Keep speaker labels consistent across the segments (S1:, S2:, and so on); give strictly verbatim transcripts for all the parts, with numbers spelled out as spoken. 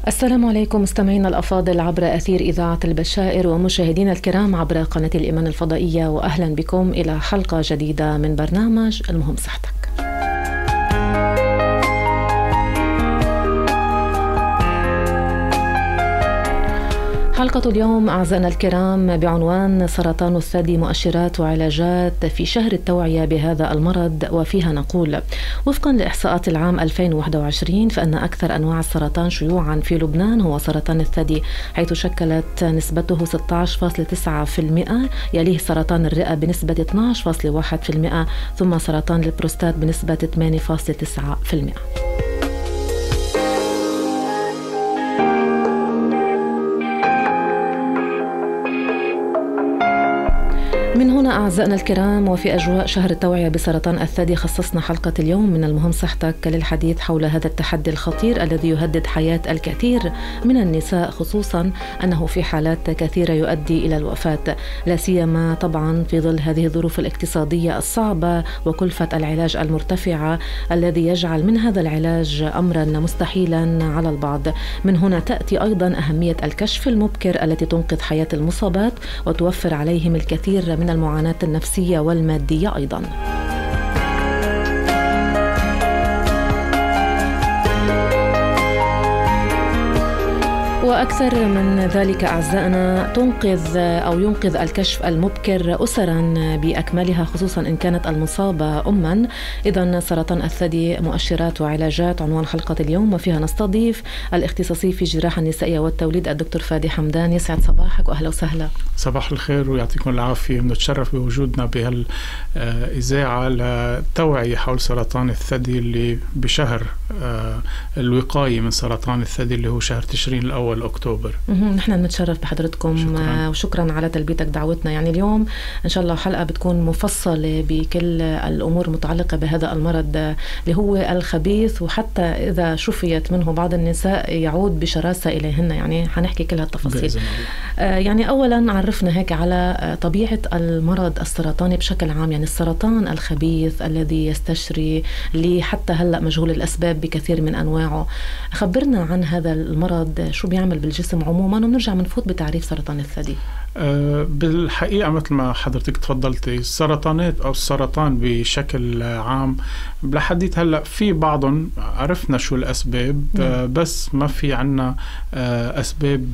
S1: السلام عليكم مستمعينا الأفاضل عبر أثير إذاعة البشائر ومشاهدينا الكرام عبر قناة الإيمان الفضائية، وأهلا بكم إلى حلقة جديدة من برنامج المهم صحتك. حلقة اليوم أعزائنا الكرام بعنوان سرطان الثدي مؤشرات وعلاجات في شهر التوعية بهذا المرض، وفيها نقول: وفقا لإحصاءات العام ألفين وواحد وعشرين فإن أكثر أنواع السرطان شيوعا في لبنان هو سرطان الثدي، حيث شكلت نسبته ستة عشر فاصلة تسعة بالمئة، يليه سرطان الرئة بنسبة اثني عشر فاصلة واحد بالمئة، ثم سرطان البروستات بنسبة ثمانية فاصلة تسعة بالمئة. من هنا أعزائنا الكرام وفي أجواء شهر التوعية بسرطان الثدي خصصنا حلقة اليوم من المهم صحتك للحديث حول هذا التحدي الخطير الذي يهدد حياة الكثير من النساء، خصوصا أنه في حالات كثيرة يؤدي إلى الوفاة، لا سيما طبعا في ظل هذه الظروف الاقتصادية الصعبة وكلفة العلاج المرتفعة الذي يجعل من هذا العلاج أمرا مستحيلا على البعض. من هنا تأتي أيضا أهمية الكشف المبكر التي تنقذ حياة المصابات وتوفر عليهم الكثير من المعاناة النفسية والمادية أيضا. وأكثر من ذلك أعزائنا تنقذ أو ينقذ الكشف المبكر أسرا بأكملها، خصوصا إن كانت المصابة أما. إذن سرطان الثدي مؤشرات وعلاجات عنوان حلقة اليوم، وفيها نستضيف الاختصاصي في الجراحة النسائية والتوليد الدكتور فادي حمدان. يسعد صباحك وأهلا وسهلا.
S2: صباح الخير ويعطيكم العافية. بنتشرف بوجودنا بهالإذاعة للتوعية حول سرطان الثدي اللي بشهر الوقاية من سرطان الثدي اللي هو شهر تشرين الأول أكتوبر.
S1: نحن نتشرف بحضرتكم. شكرا. وشكرا على تلبيتك دعوتنا. يعني اليوم إن شاء الله حلقة بتكون مفصلة بكل الأمور المتعلقة بهذا المرض اللي هو الخبيث، وحتى إذا شفيت منه بعض النساء يعود بشراسة إليهن. يعني حنحكي كل هالتفاصيل. آه يعني أولا عرفنا هيك على طبيعة المرض السرطاني بشكل عام، يعني السرطان الخبيث الذي يستشري اللي حتى هلأ مجهول الأسباب بكثير من أنواعه. خبرنا عن هذا المرض، شو بيعمل بالجسم عموما، ونرجع منفوت بتعريف سرطان الثدي.
S2: أه بالحقيقة مثل ما حضرتك تفضلتي، السرطانات أو السرطان بشكل عام لحديت هلأ في بعضهم عرفنا شو الأسباب، أه بس ما في عنا أه أسباب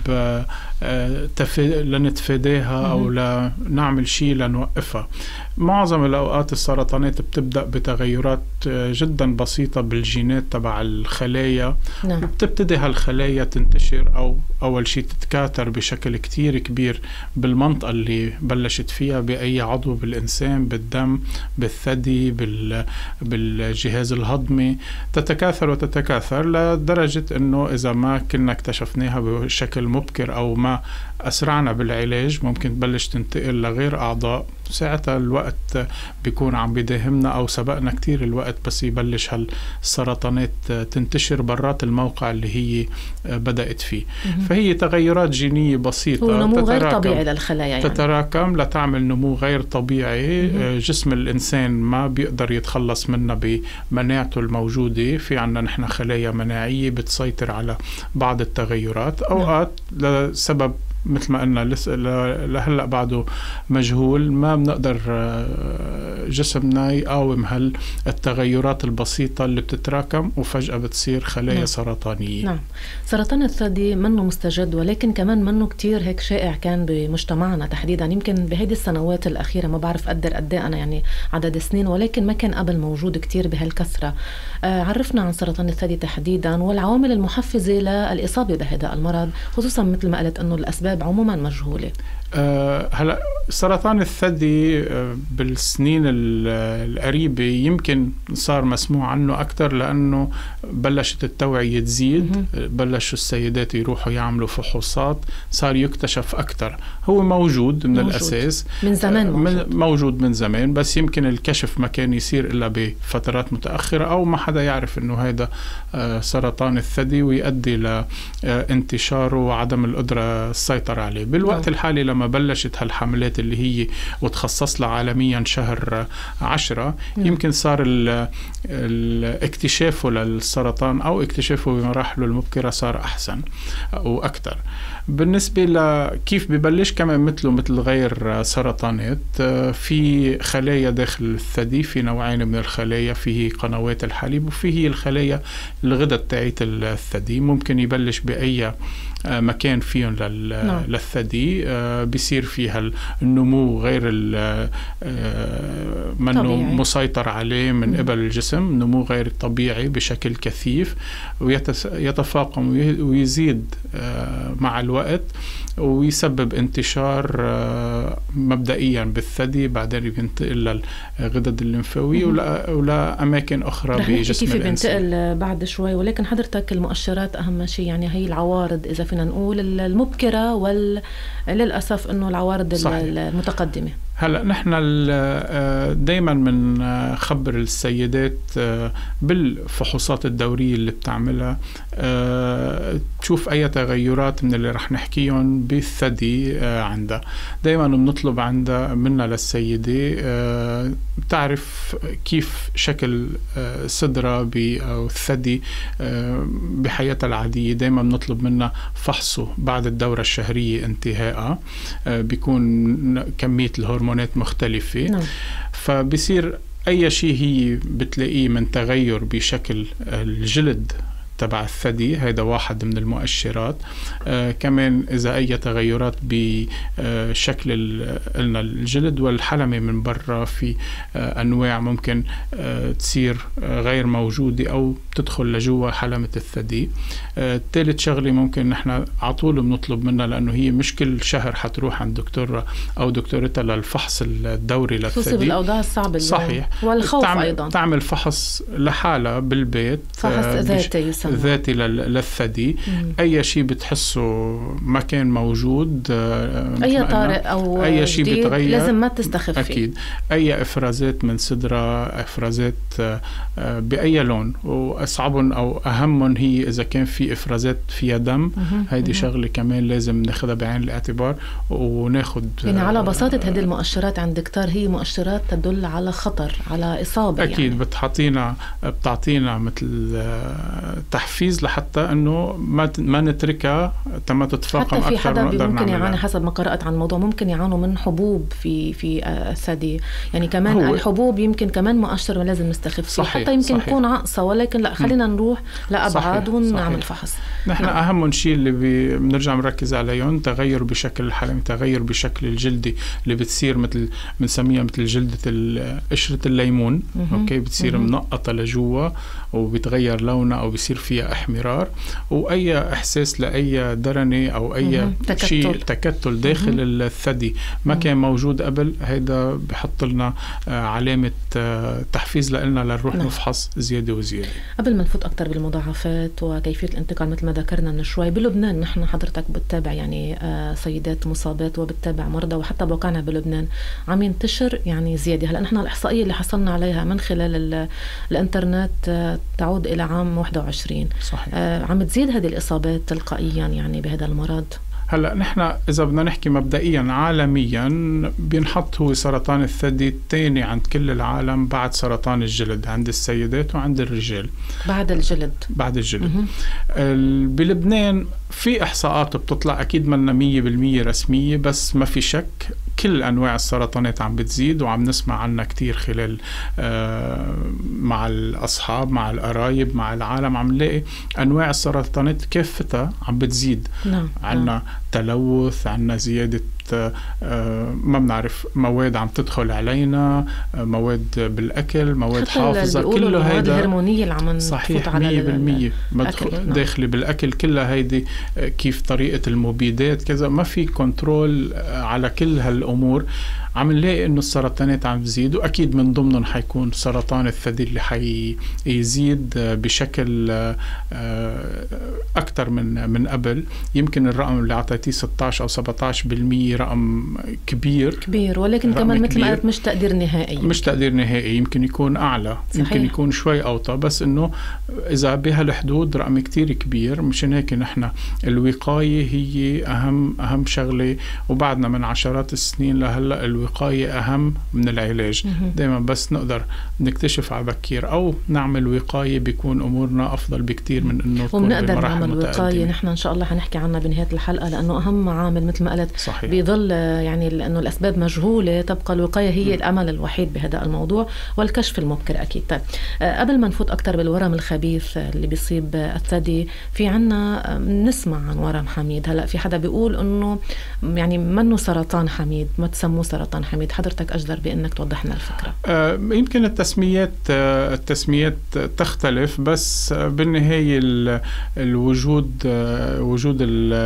S2: أه تفي... لنتفاديها أو لنعمل شيء لنوقفها. معظم الأوقات السرطانات بتبدأ بتغيرات جدا بسيطة بالجينات تبع الخلايا، نعم. وبتبتدي هالخلايا تنتشر أو أول شيء تتكاثر بشكل كتير كبير بالمنطقة اللي بلشت فيها بأي عضو بالإنسان، بالدم، بالثدي، بال... بالجهاز الهضمي، تتكاثر وتتكاثر لدرجة أنه إذا ما كنا اكتشفناها بشكل مبكر أو ما أسرعنا بالعلاج ممكن تبلش تنتقل لغير أعضاء. ساعتها الوقت بيكون عم بيداهمنا أو سبقنا كتير الوقت، بس يبلش هالسرطانات تنتشر برات الموقع اللي هي بدأت فيه. فهي تغيرات جينية بسيطة،
S1: هو نمو غير طبيعي للخلايا، يعني
S2: تتراكم لتعمل نمو غير طبيعي. مم. جسم الإنسان ما بيقدر يتخلص منها بمناعته الموجودة. في عنا نحن خلايا مناعية بتسيطر على بعض التغيرات، أوقات لسبب مثل ما قلنا لهلأ بعده مجهول، ما بنقدر جسمنا يقاوم هالتغيرات البسيطة اللي بتتراكم وفجأة بتصير خلايا نعم. سرطانية.
S1: نعم. سرطان الثدي منه مستجد، ولكن كمان منه كتير هيك شائع كان بمجتمعنا تحديدا، يمكن بهيدي السنوات الأخيرة ما بعرف قدر قد ايه أنا يعني عدد سنين، ولكن ما كان قبل موجود كتير بهالكثرة. آه عرفنا عن سرطان الثدي تحديدا والعوامل المحفزة للإصابة بهذا المرض، خصوصا مثل ما قلت أنه الأسباب عموما مجهولة.
S2: أه هلا سرطان الثدي أه بالسنين القريبة يمكن صار مسموع عنه أكتر لأنه بلشت التوعية تزيد، بلشوا السيدات يروحوا يعملوا فحوصات، صار يكتشف أكتر. هو موجود من موجود. الأساس
S1: من زمان موجود.
S2: موجود من زمان، بس يمكن الكشف ما كان يصير إلا بفترات متأخرة، أو ما حدا يعرف أنه هذا أه سرطان الثدي ويؤدي لانتشاره وعدم القدرة السيطرة مسيطر عليه. بالوقت نعم. الحالي لما بلشت هالحملات اللي هي وتخصص لها عالميا شهر عشرة نعم. يمكن صار الاكتشافه للسرطان أو اكتشافه بمراحله المبكرة صار أحسن وأكثر. بالنسبة لكيف ببلش كمان مثله مثل غير سرطانات، في خلايا داخل الثدي، في نوعين من الخلايا، فيه قنوات الحليب وفيه الخلايا الغدد تاعت الثدي. ممكن يبلش بأي مكان فيهم للثدي، بيصير فيها النمو غير منه مسيطر عليه من قبل الجسم، نمو غير طبيعي بشكل كثيف، ويتفاقم ويزيد مع الوقت ويسبب انتشار مبدئيا بالثدي، بعدين بينتقل للغدد الليمفاوية ولا أماكن أخرى بجسم
S1: كيف
S2: الإنسان.
S1: بينتقل بعد شوي، ولكن حضرتك المؤشرات أهم شيء، يعني هي العوارض إذا فينا نقول المبكرة، وللأسف أنه العوارض صحيح. المتقدمة.
S2: هلأ نحن دايما من خبر السيدات بالفحوصات الدورية اللي بتعملها تشوف أي تغيرات من اللي رح نحكيهم بالثدي عندها. دايما بنطلب عندها منا للسيدة بتعرف كيف شكل صدرها أو الثدي بحياتها العادية. دايما بنطلب منها فحصه بعد الدورة الشهرية انتهائها، بيكون كمية الهرمونات مختلفة نعم. فبصير أي شيء هي بتلاقيه من تغير بشكل الجلد تبع الثدي، هذا واحد من المؤشرات. آه كمان إذا أي تغيرات بشكل قلنا الجلد والحلمة من برا، في آه أنواع ممكن آه تصير آه غير موجودة أو تدخل لجوا حلمة الثدي. آه ثالث شغلة ممكن نحن عطول بنطلب منها، لأنه هي مش كل شهر حتروح عند دكتور أو دكتورتها للفحص الدوري للثدي،
S1: خصوصي بالأوضاع الصعبة
S2: صحيح،
S1: والخوف
S2: تعمل
S1: أيضا
S2: تعمل فحص لحالها بالبيت،
S1: فحص آه ذاتي
S2: ذاتي للثدي. أي شيء بتحسه ما كان موجود،
S1: أي طارئ أو
S2: أي شيء بيتغير
S1: لازم ما تستخف
S2: أكيد فيه. أي إفرازات من صدرها، إفرازات بأي لون، وأصعبهم أو أهمهم هي إذا كان في إفرازات فيها دم، هيدي شغلة كمان لازم ناخدها بعين الاعتبار وناخد.
S1: يعني على بساطة هذه المؤشرات عند دكتور هي مؤشرات تدل على خطر، على إصابة
S2: أكيد يعني. بتعطينا بتعطينا مثل تحفيز لحتى انه ما ما نتركها تما تتفاقم اكثر.
S1: حتى في حدا ممكن يعاني، حسب ما قرأت عن الموضوع، ممكن يعانوا من حبوب في في الثدي، يعني كمان الحبوب يمكن كمان مؤشر لازم نستخف فيه، حتى يمكن صحيح. يكون عقصة، ولكن لا، خلينا نروح لأبعاد ونعمل فحص.
S2: نحن نعم. اهم شيء اللي بنرجع نركز عليهم تغير بشكل الحلم، تغير بشكل الجلدي اللي بتصير مثل بنسميها مثل جلدة قشرة الليمون، اوكي، بتصير منقطة لجوا وبتغير لونها او بيصير فيها احمرار، واي احساس لاي درنه او اي شيء تكتل داخل مم. الثدي ما مم. كان موجود قبل، هيدا بحط لنا علامه تحفيز لنا لنروح نعم. نفحص زياده وزياده.
S1: قبل ما نفوت اكثر بالمضاعفات وكيفيه الانتقال مثل ما ذكرنا من شوي، بلبنان نحن حضرتك بتتابع يعني سيدات مصابات وبتتابع مرضى، وحتى بوقعنا بلبنان عم ينتشر يعني زياده. هلا نحن الاحصائيه اللي حصلنا عليها من خلال الانترنت تعود الى عام واحد وعشرين صحيح. آه عم تزيد هذه الإصابات تلقائيا يعني بهذا المرض.
S2: هلا نحن إذا بدنا نحكي مبدئيا عالميا بينحط هو سرطان الثدي الثاني عند كل العالم بعد سرطان الجلد، عند السيدات وعند الرجال.
S1: بعد الجلد
S2: بعد الجلد بلبنان في إحصاءات بتطلع أكيد منا مية بالمية رسمية، بس ما في شك كل أنواع السرطانات عم بتزيد وعم نسمع عنها كتير خلال آه مع الأصحاب، مع القرايب، مع العالم، عم نلاقي أنواع السرطانات كافتها عم بتزيد. نعم. عنا تلوث، عنا زيادة آه ما بنعرف مواد عم تدخل علينا، آه مواد بالأكل، مواد حافظة، كله هيدا
S1: الهرمونية اللي عم
S2: صحيح مية بالمية داخل بالأكل كلها هيدي. آه كيف طريقة المبيدات كذا، ما في كنترول آه على كل هالأمور. عم نلاقي إنه السرطانات عم تزيد، وأكيد من ضمنهم حيكون سرطان الثدي اللي حيزيد بشكل أكتر من من قبل. يمكن الرقم اللي عطيتيه ستة عشر أو سبعة عشر بالمية رقم كبير
S1: كبير، ولكن كمان مثل ما قلت مش تقدير نهائي،
S2: مش تقدير نهائي، يمكن يكون أعلى، صحيح. يمكن يكون شوي أوطى، بس إنه إذا بهالحدود رقم كتير كبير. مشان هيك نحن الوقاية هي أهم أهم شغلة، وبعدنا من عشرات السنين لهلا الوقاية أهم من العلاج. دائما بس نقدر نكتشف على بكير أو نعمل وقاية بيكون أمورنا أفضل بكتير من إنه تكون
S1: وبنقدر نعمل وقاية. نحن إن شاء الله حنحكي عنها بنهاية الحلقة، لأنه أهم عامل مثل ما قلت
S2: صحيح.
S1: بيظل يعني لأنه الأسباب مجهولة، تبقى الوقاية هي م. الأمل الوحيد بهذا الموضوع، والكشف المبكر أكيد. طيب قبل ما نفوت أكتر بالورم الخبيث اللي بيصيب الثدي، في عنا نسمع عن ورم حميد. هلأ في حدا بيقول إنه يعني منه سرطان حميد، ما تسموه سرطان حميد. حضرتك أجدر بأنك توضح لنا الفكرة.
S2: آه يمكن التسميات آه التسميات تختلف، بس بالنهاية الوجود آه وجود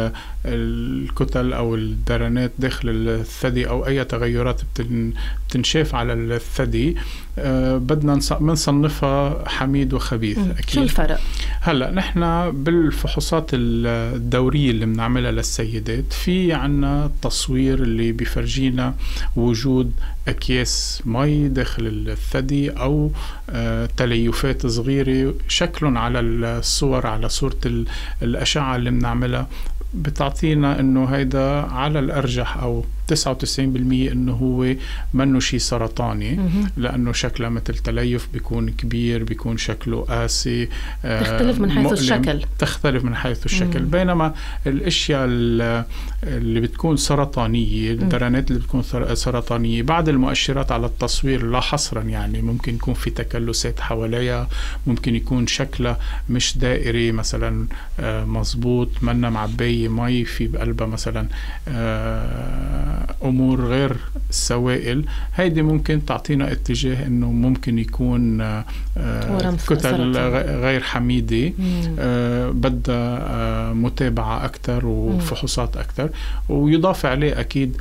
S2: الكتل أو الدرنات داخل الثدي أو أي تغيرات بتنشاف على الثدي أه بدنا نصنفها حميد وخبيث. أكيد.
S1: شو الفرق؟
S2: هلأ نحن بالفحوصات الدورية اللي بنعملها للسيدات في عنا تصوير اللي بيفرجينا وجود أكياس مي داخل الثدي أو أه تليفات صغيرة شكلهم على الصور، على صورة الأشعة اللي بنعملها، بتعطينا انه هيدا على الارجح او تسعة وتسعين بالمية انه هو منه شيء سرطاني، لانه شكله مثل تليف بيكون كبير، بيكون شكله قاسي،
S1: تختلف من حيث الشكل
S2: تختلف من حيث الشكل. مم. بينما الاشياء اللي بتكون سرطانيه، الدرنات اللي بتكون سرطانيه، بعد المؤشرات على التصوير لا حصرا، يعني ممكن يكون في تكلسات حواليها، ممكن يكون شكله مش دائري مثلا مزبوط، منا معبيه مي في بقلبها مثلا أمور غير السوائل، هيدي ممكن تعطينا اتجاه إنه ممكن يكون كتل غير حميدة، بدها متابعة أكتر وفحوصات أكتر، ويضاف عليه أكيد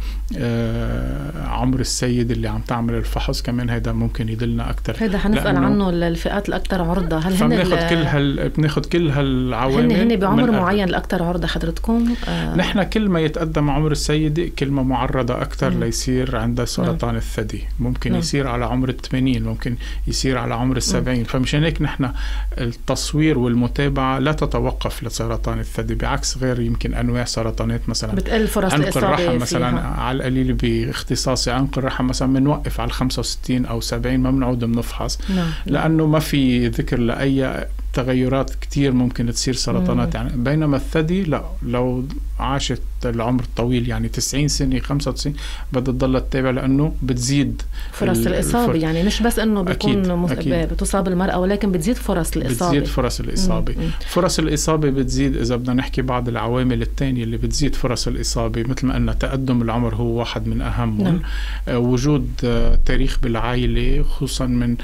S2: عمر السيد اللي عم تعمل الفحص كمان، هيدا ممكن يدلنا أكتر.
S1: هيدا حنسأل عنه الفئات الأكتر عرضة. هل هن
S2: بناخد كل هال بناخد كل هالعوامل؟
S1: هن هن بعمر معين الأكتر عرضة حضرتكم؟
S2: آه نحن كل ما يتقدم عمر السيدة كل ما معرضة أكتر مم. ليصير عندها سرطان مم. الثدي. ممكن مم. يصير على عمر الثمانين، ممكن يصير على عمر السبعين. فمشان هيك نحن التصوير والمتابعة لا تتوقف لسرطان الثدي، بعكس غير يمكن أنواع سرطانات مثلا
S1: بتقل فرص
S2: عنق الرحم مثلا فيها. على القليل باختصاصي عنق الرحم مثلا بنوقف على خمسة وستين أو سبعين، ما بنعود بنفحص نعم. لأنه ما في ذكر لأي تغيرات كتير ممكن تصير سرطانات يعني. بينما الثدي لا، لو عاشت العمر الطويل يعني تسعين سنة خمسة وتسعين بدها تضل تتابع، لأنه بتزيد
S1: فرص الإصابة. يعني مش بس أنه بيكون بتصاب المرأة، ولكن بتزيد فرص الإصابة.
S2: بتزيد فرص الإصابة. مم. فرص الإصابة بتزيد إذا بدنا نحكي بعض العوامل التانية اللي بتزيد فرص الإصابة، مثل ما قلنا تقدم العمر هو واحد من أهمهم. نعم. آه وجود آه تاريخ بالعائلة، خصوصا من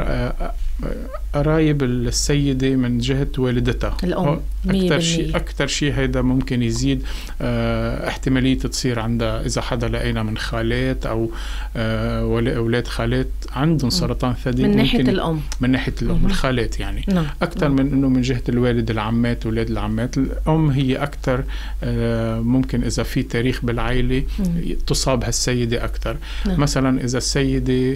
S2: آه قرايب السيدة من جهة والدتها
S1: الأم.
S2: أكتر شيء أكتر شيء هيدا ممكن يزيد اه احتمالية تصير عندها. إذا حدا لقينا من خالات أو اه ولا أولاد خالات عندهم سرطان ثدي
S1: من ناحية الأم
S2: من ناحية الأم الخالات يعني نعم. أكتر نعم. من إنه من جهة الوالد العمات أولاد العمات. الأم هي أكتر اه ممكن إذا في تاريخ بالعائلة تصاب هالسيدة أكتر. نعم. مثلا إذا السيدة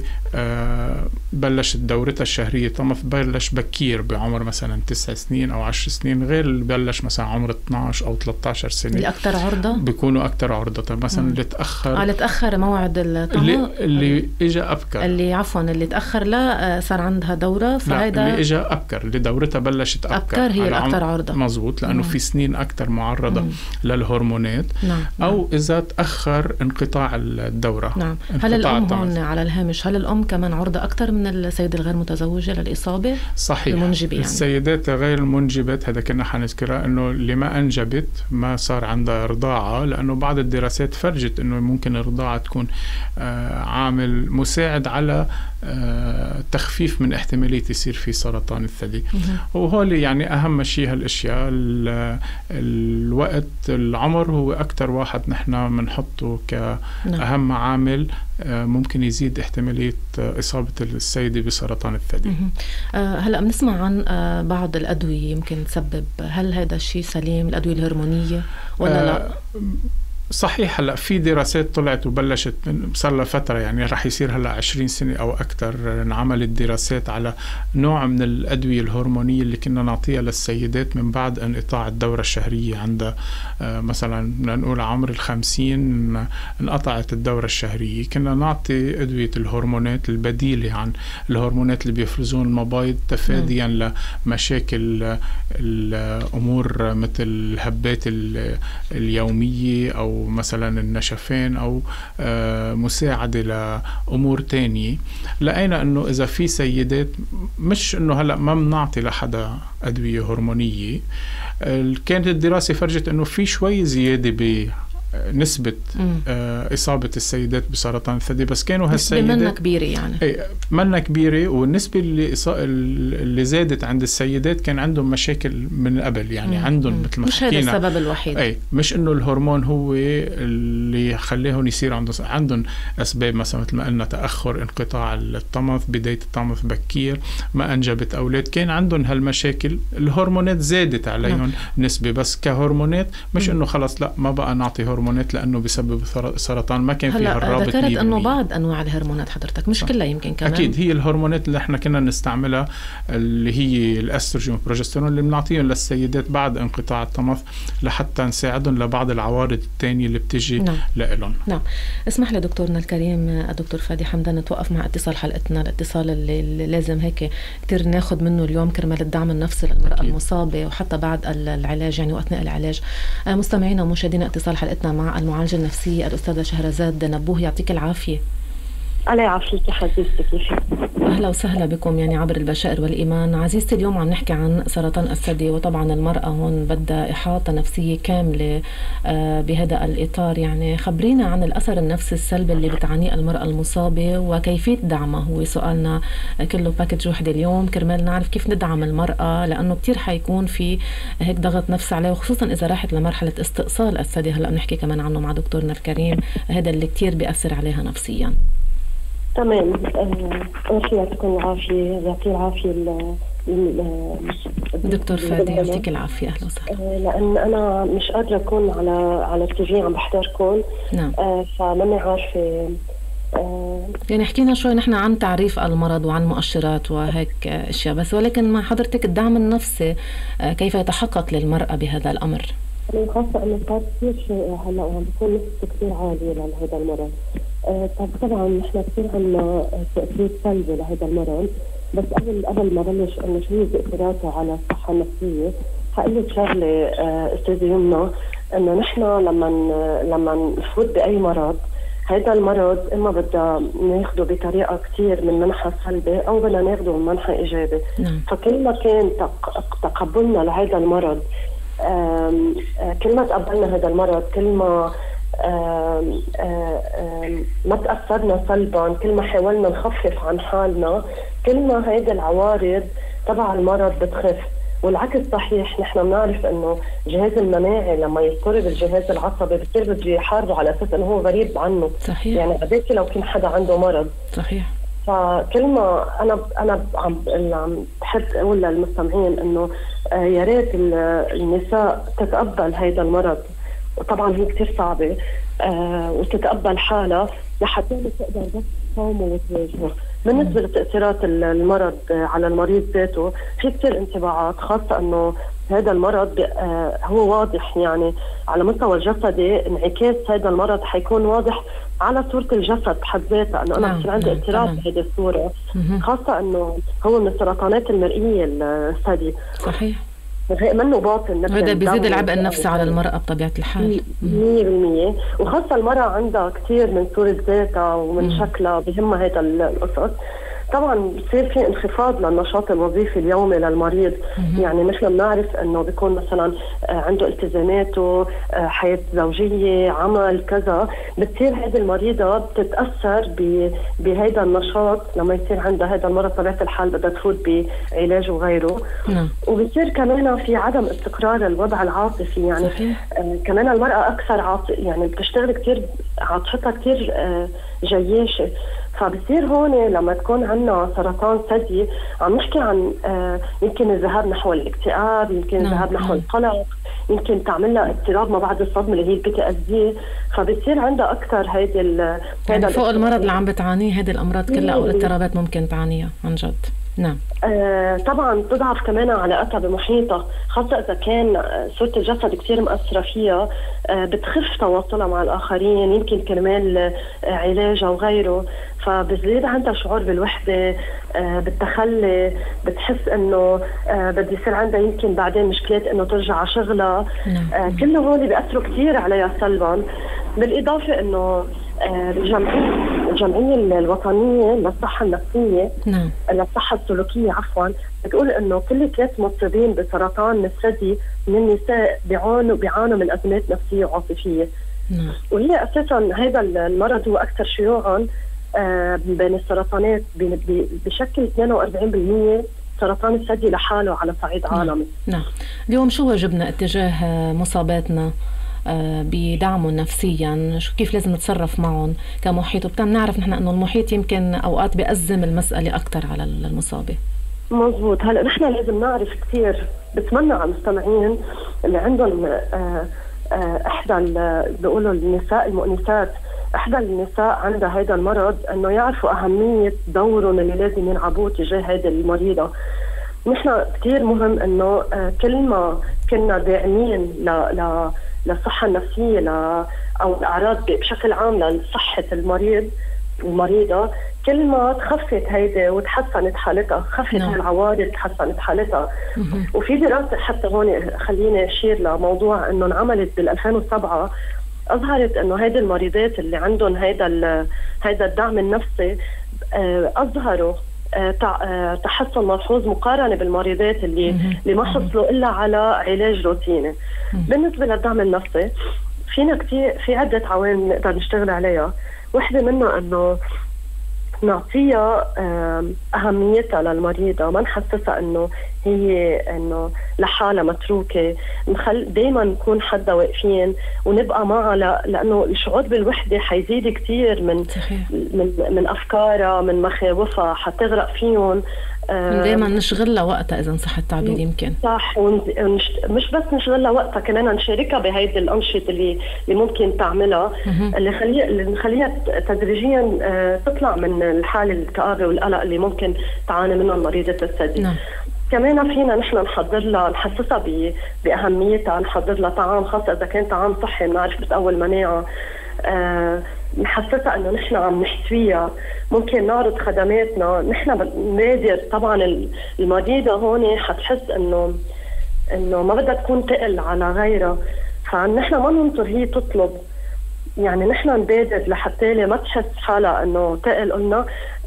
S2: اه بلشت دورتها الشهرية طمث بلش بكير بعمر مثلا تسع سنين أو عشر سنين، غير اللي بلش مثلا عمر اثناشر أو ثلاثة عشر سنة
S1: اللي أكتر عرضة
S2: بيكونوا أكتر عرضة. طيب مثلا اللي تأخر
S1: اللي تأخر موعد الطمث،
S2: اللي, اللي إجا أبكر،
S1: اللي عفوا اللي تأخر لا صار عندها دورة، فهيدا
S2: اللي إجا أبكر اللي دورتها بلشت أبكر,
S1: أبكر هي الأكتر عرضة.
S2: مزبوط، لأنه مم. في سنين أكتر معرضة مم. للهرمونات. نعم. أو إذا تأخر انقطاع الدورة.
S1: نعم. هل الأم هون على الهامش، هل الأم كمان عرضة أكتر من السيدة الغير متزوجة للإصابة؟
S2: صحيح.
S1: المنجبة يعني.
S2: السيدات غير المنجبات هذا كنا حنذكرها، إنه اللي ما أنجبت ما صار عندها رضاعة، لأنه بعض الدراسات فرجت إنه ممكن الرضاعة تكون آه عامل مساعد على تخفيف من احتمالية يصير في سرطان الثدي. وهو يعني أهم شيء هالأشياء. الوقت، العمر هو أكتر واحد نحن بنحطه كأهم عامل ممكن يزيد احتمالية إصابة السيدة بسرطان الثدي.
S1: هلأ بنسمع عن بعض الأدوية يمكن تسبب، هل هذا الشيء سليم الأدوية الهرمونية ولا آه لا؟
S2: صحيح. هلا في دراسات طلعت وبلشت صار لها فتره، يعني رح يصير هلا عشرين سنه او اكثر انعملت دراسات على نوع من الادويه الهرمونيه اللي كنا نعطيها للسيدات من بعد انقطاع الدوره الشهريه عندها. مثلا بدنا نقول عمر الخمسين انقطعت الدوره الشهريه، كنا نعطي ادويه الهرمونات البديله عن الهرمونات اللي بيفرزون المبايض تفاديا لمشاكل الامور مثل الهبات اليوميه او مثلا النشفان أو مساعدة لأمور تانية. لقينا أنه إذا في سيدات، مش أنه هلأ ما بنعطي لحدا أدوية هرمونية، كانت الدراسة فرجت أنه في شوي زيادة ب نسبة آه إصابة السيدات بسرطان الثدي، بس كانوا هالسيدات
S1: نسبة منا كبيرة يعني
S2: اي منا كبيرة. والنسبة اللي اللي زادت عند السيدات كان عندهم مشاكل من قبل، يعني مم. عندهم مثل ما
S1: مش هذا السبب الوحيد.
S2: اي مش انه الهرمون هو اللي خليهم يصير عندهم عندهم اسباب، مثلا مثل ما قلنا تأخر انقطاع الطمث، بداية الطمث بكير، ما انجبت اولاد، كان عندهم هالمشاكل. الهرمونات زادت عليهم مم. نسبة، بس كهرمونات مش مم. انه خلص لا ما بقى نعطي هرمون لأنه بسبب سرطان، ما كان فيها الرابط.
S1: ذكرت أنه بعض أنواع الهرمونات حضرتك مش كلها يمكن كمان.
S2: أكيد هي الهرمونات اللي احنا كنا نستعملها اللي هي الأستروجين والبروجسترون اللي بنعطيهم للسيدات بعد انقطاع الطمث لحتى نساعدهم لبعض العوارض الثانية اللي بتجي نعم. لهم.
S1: نعم. اسمح لي دكتورنا الكريم الدكتور فادي حمدان نتوقف مع اتصال حلقتنا، الاتصال اللي, اللي لازم هيك كتير ناخد منه اليوم كرمال الدعم النفسي للمرأة أكيد. المصابة وحتى بعد العلاج يعني وأثناء العلاج. مستمعينا ومشاهدينا اتصال حلقتنا مع المعالجة النفسية الأستاذة شهرزاد نبوه، يعطيك العافية.
S3: الله يعافيك حبيبتي، كيفك؟
S1: أهلا وسهلا بكم يعني عبر البشائر والإيمان. عزيزتي اليوم عم نحكي عن سرطان الثدي، وطبعا المرأة هون بدها إحاطة نفسية كاملة بهذا الإطار. يعني خبرينا عن الأثر النفسي السلبي اللي بتعانيه المرأة المصابة وكيفية دعمها، هو سؤالنا كله باكج وحدة اليوم كرمال نعرف كيف ندعم المرأة، لأنه كتير حيكون في هيك ضغط نفسي عليه، وخصوصا إذا راحت لمرحلة استئصال الثدي. هلأ بنحكي كمان عنه مع دكتورنا الكريم، هذا اللي كتير بيأثر عليها نفسيا.
S3: تمام. أول شيء يعطيكم العافية، يعطي العافية
S1: دكتور فادي، يعطيك العافية. أهلا وسهلا.
S3: لأن أنا مش قادرة أكون على على التي في عم بحضركم.
S1: نعم.
S3: فماني عارفة.
S1: يعني حكينا شوي نحن عن تعريف المرض وعن مؤشرات وهيك أشياء، بس ولكن مع حضرتك الدعم النفسي كيف يتحقق للمرأة بهذا الأمر؟
S3: خاصة أنه صار كثير شيء هلا وعم بيكون نسبة كثير عالية لهذا المرض. آه طبعا نحن كثير عنا تأثير سلبي لهذا المرض، بس قبل قبل ما بلش انه شو هي تأثيراته على الصحة النفسية، حقول لك شغلة آه استاذة يمنى، انه نحن لما لما نفوت بأي مرض، هذا المرض اما بدنا ناخده بطريقة كثير من منحى سلبي او بدنا ناخده من منحى ايجابي.
S1: نعم.
S3: فكل ما كان تقبلنا لهذا المرض، آم آم كل ما تقبلنا هذا المرض، كل ما آم آم ما تأثرنا سلبا، كل ما حاولنا نخفف عن حالنا، كل ما هيدا العوارض تبع المرض بتخف. والعكس صحيح، نحن بنعرف انه الجهاز المناعي لما يضطرب الجهاز العصبي بصير بده يحاربه على اساس انه هو غريب عنه.
S1: صحيح.
S3: يعني قديش لو كان حدا عنده مرض.
S1: صحيح.
S3: فكل ما انا انا عم عم بحب اقول للمستمعين انه آه يا ريت النساء تتقبل هيدا المرض، وطبعا هي كثير صعبه، آه وتتقبل حالها لحتى تقدر بس تصومه وتواجهه. بالنسبه لتاثيرات المرض على المريض ذاته، في كثير انطباعات، خاصه انه هذا المرض آه هو واضح يعني على مستوى الجسدي، انعكاس هذا المرض حيكون واضح على صورة الجسد بحد ذاتها، انه انا بصير عندي اضطراب بهذه الصورة، خاصة انه هو من السرطانات المرئية الثدي.
S1: صحيح.
S3: منه باطن،
S1: هذا بيزيد العبء النفسي على المرأة بطبيعة الحال
S3: مية بالمية، وخاصة المرأة عندها كثير من صورة ذاتها ومن مم. شكلها بهمها هذا القصص. طبعا بصير في انخفاض للنشاط الوظيفي اليومي للمريض. يعني نحن بنعرف انه بيكون مثلا عنده التزاماته، حياه زوجيه، عمل كذا، بتصير هذه المريضه بتتاثر بهذا النشاط لما يصير عندها هذا المرض طبيعه الحال بدها تفوت بعلاج وغيره. نعم. وبصير كمان في عدم استقرار الوضع العاطفي، يعني آه كمان المراه اكثر عاطف، يعني بتشتغل كثير، عاطفتها كثير آه جياشه. فبصير هون لما تكون عندنا سرطان ثدي عم نحكي عن آه يمكن الذهاب نحو الاكتئاب، يمكن نعم. الذهاب نحو نعم. القلق، يمكن تعمل لها اضطراب ما بعد الصدمه اللي هي البي تي اس دي. فبصير عندها اكثر هيدي
S1: يعني فوق المرض اللي عم بتعانيه هيدي الامراض كلها او الاضطرابات ممكن تعانيها عن جد. نعم.
S3: آه طبعا تضعف كمان علاقتها بمحيطها، خاصة إذا كان صورة الجسد كتير مأثرة فيها، آه بتخف تواصلها مع الآخرين، يمكن كرمال آه علاج أو غيره. فبزيد عندها شعور بالوحدة، آه بالتخلي، بتحس إنه آه بدي يصير عندها يمكن بعدين مشكلات إنه ترجع على شغلها. آه كل هول بيأثروا كتير عليها سلبا. بالإضافة إنه الجمعية الجمعية الوطنية للصحة النفسية نعم. للصحة السلوكية عفوا بتقول إنه كل ثلاث مصابين بسرطان الثدي من النساء بيعانوا بيعانوا من أزمات نفسية وعاطفية. نعم. وهي أساسا هذا المرض هو أكثر شيوعا بين السرطانات، بشكل اثنين وأربعين بالمئة سرطان الثدي لحاله على صعيد عالمي.
S1: نعم. نعم. اليوم شو واجبنا اتجاه مصاباتنا بدعمهم نفسيا؟ شو كيف لازم نتصرف معهم كمحيط؟ وبتم نعرف نحن انه المحيط يمكن اوقات بيأزم المسألة اكثر على المصابة.
S3: مزبوط. هلا نحن لازم نعرف كثير، بتمنى على المستمعين اللي عندهم آآ آآ احدى بيقولوا النساء المؤنسات، احدى النساء عندها هذا المرض، انه يعرفوا اهمية دورهم اللي لازم يلعبوه تجاه هذه المريضة. نحن كثير مهم انه كل ما كنا داعمين ل ل للصحة النفسية ل أو الأعراض بشكل عام لصحة المريض المريضة، كل ما تخفت هيدا وتحسنت حالتها، خفت نعم. العوارض تحسنت حالتها. وفي دراسة حتى هون خليني أشير لموضوع إنه انعملت بال ألفين وسبعة، أظهرت إنه هيدا المريضات اللي عندهم هيدا هيدا الدعم النفسي أظهروا تحسن ملحوظ مقارنة بالمريضات اللي اللي ما حصلوا إلا على علاج روتيني. بالنسبة للدعم النفسي فينا كتير في عدة عوامل نقدر نشتغل عليها. واحدة منها إنه نعطيها أهميتها للمريضة، ما نحسسها إنه هي إنه لحالها متروكة، نخل دايما نكون حدا واقفين ونبقى معها، لأنه الشعور بالوحدة حيزيد كتير من من من أفكارها، من مخاوفها، حتغرق فيهم.
S1: دايما نشغل لها وقتها إذا صح التعبير يمكن.
S3: صح. ونش... مش بس نشغل لها وقتها، كمان نشاركها بهيدي الأنشطة اللي اللي ممكن تعملها، اللي خليها اللي نخليها تدريجيا تطلع من الحالة الكآبة والقلق اللي ممكن تعاني منها مريضة الثدي. نعم. كمان فينا نحن نحضر لها، نحسسها ب... بأهميتها، نحضر لها طعام، خاصة إذا كان طعام صحي بنعرف بتقوي المناعة. آه نحسسها انه نحن عم نحتويها، ممكن نعرض خدماتنا، نحن بنبادر. طبعا المريضة هون حتحس انه انه ما بدها تكون تقل على غيرها، فنحن ما ننطر هي تطلب، يعني نحن نبادر لحتى ما تحس حالها انه تقل. قلنا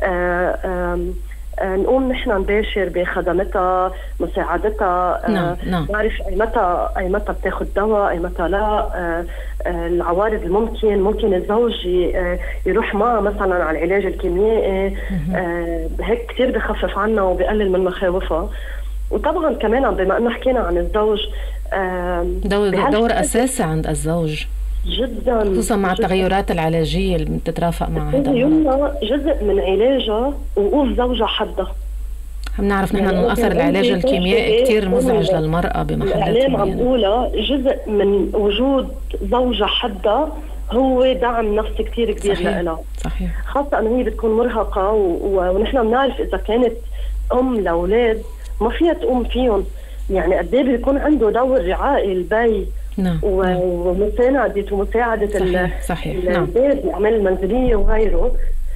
S3: آه آه آه نقوم نحن نباشر بخدمتها، مساعدتها، آه نعم. نعرف اي متى اي متى بتاخذ دواء، اي متى لا، آه آه العوارض الممكن ممكن الزوج آه يروح معها مثلا على العلاج الكيميائي، آه هيك كثير بخفف عنها وبقلل من مخاوفها. وطبعا كمان بما انه حكينا عن الزوج، آه
S1: دور, دور اساسي عند الزوج
S3: جدا،
S1: خصوصا مع التغيرات العلاجيه اللي بتترافق مع هذا
S3: المرض. جزء من علاجها وقوف زوجها حدها.
S1: بنعرف نحن انه اثر العلاج الكيميائي كثير مزعج للمراه بمحلات
S3: معينه. عم بقولها جزء من وجود زوجها حدها هو دعم نفسي كثير كبير لها. صحيح. خاصه انه هي بتكون مرهقه و... ونحن بنعرف اذا كانت ام لاولاد ما فيها تقوم فيهم، يعني قد ايه بيكون عنده دور رعائي البي. نعم. ومساعدة ومساعدة
S1: صحيح. صحيح.
S3: البيت الأعمال المنزلية وغيره.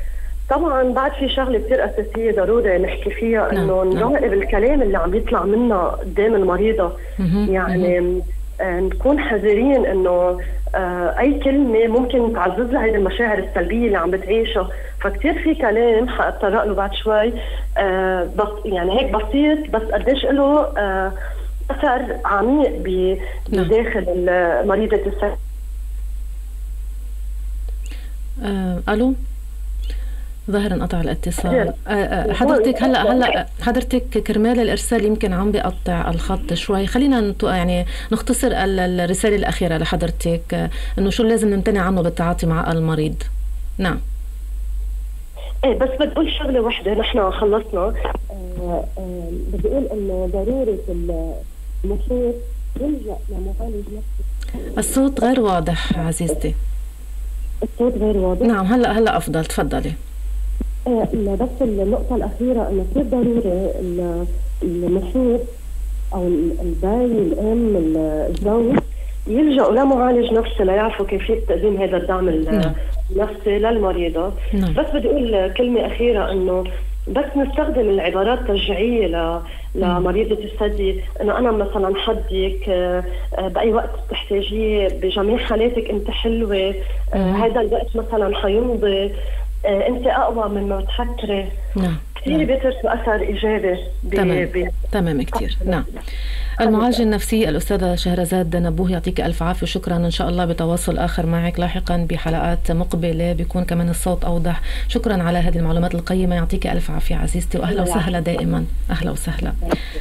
S3: طبعا بعد في شغلة كثير أساسية ضروري نحكي فيها، إنه نراقب الكلام اللي عم يطلع منا قدام المريضة. مم. يعني نكون حذرين انه اي كلمه ممكن تعزز لها هذه المشاعر السلبيه اللي عم بتعيشها. فكتير في كلام حاتطرق له بعد شوي بس يعني هيك بسيط، بس قديش له اثر عميق بداخل مريضه السكتة.
S1: أه الو، ظاهر انقطع الاتصال. حضرتك هلا هلا حضرتك كرمال الارسال يمكن عم بيقطع الخط شوي، خلينا يعني نختصر الرساله الاخيره لحضرتك انه شو لازم نمتنع عنه بالتعاطي مع المريض. نعم.
S3: ايه بس بدي اقول شغله وحده، نحن خلصنا. آه آه بدي اقول انه ضروره المشير يلجا لمعالج نفسي.
S1: الصوت غير واضح عزيزتي.
S3: الصوت غير واضح؟
S1: نعم هلا هلا افضل، تفضلي.
S3: آه بس النقطه الاخيره انه كثير ضروري المشير او الباي الام الزوج يلجأوا لمعالج نفسي ليعرفوا كيفية تقديم هذا الدعم النفسي للمريضة. نعم. بس بدي أقول كلمة أخيرة إنه بس نستخدم العبارات التشجيعية ل لمريضة الثدي، إنه أنا مثلا حدك بأي وقت تحتاجيه، بجميع حالاتك أنت حلوة، هذا الوقت مثلا حيمضي، أنت أقوى مما تفكري.
S1: نعم.
S3: كثير بيتركوا أثر إيجابي.
S1: تمام بي... تمام كثير. نعم. المعالجة النفسية الأستاذة شهرزاد نبوه، يعطيك ألف عافية، شكرا. إن شاء الله بتواصل آخر معك لاحقا بحلقات مقبلة بيكون كمان الصوت أوضح. شكرا على هذه المعلومات القيمة، يعطيك ألف عافية عزيزتي، وأهلا وسهلا دائما. أهلا وسهلا.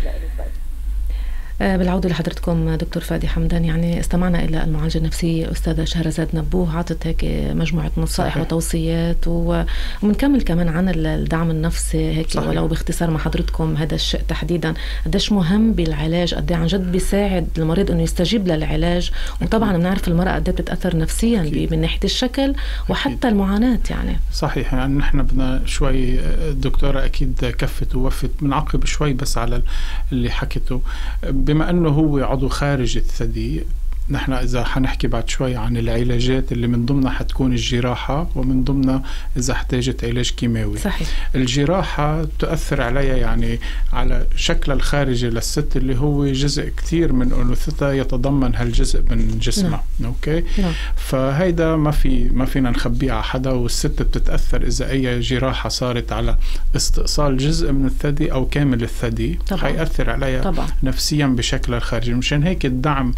S1: بالعودة لحضرتكم دكتور فادي حمدان، يعني استمعنا إلى المعالجة النفسية أستاذة شهرزاد نبوه، عطت هيك مجموعة نصائح وتوصيات، ومنكمل كمان عن الدعم النفسي هيك صحيح. ولو باختصار مع حضرتكم هذا الشيء تحديدا قديش مهم بالعلاج، قد عن جد بيساعد المريض إنه يستجيب للعلاج. وطبعا بنعرف المرأة قد بتتأثر نفسيا أكيد. من ناحية الشكل وحتى أكيد. المعاناة يعني
S2: صحيح. يعني نحن بدنا شوي الدكتورة أكيد كفت ووفت، بنعقب شوي بس على اللي حكته. بما أنه هو عضو خارج الثدي، نحن إذا حنحكي بعد شوي عن العلاجات اللي من ضمنها حتكون الجراحة، ومن ضمنها إذا احتاجت علاج كيماوي.
S1: صحيح.
S2: الجراحة تؤثر عليها يعني على شكل الخارجي للست اللي هو جزء كتير من أنوثتها يتضمن هالجزء من جسمها. نعم. أوكي. نعم. فهيدا ما في ما فينا نخبيه على حدا، والست بتتأثر إذا أي جراحة صارت على استئصال جزء من الثدي أو كامل الثدي، حيأثر عليها طبعا. نفسيا بشكل الخارجي. مشان هيك الدعم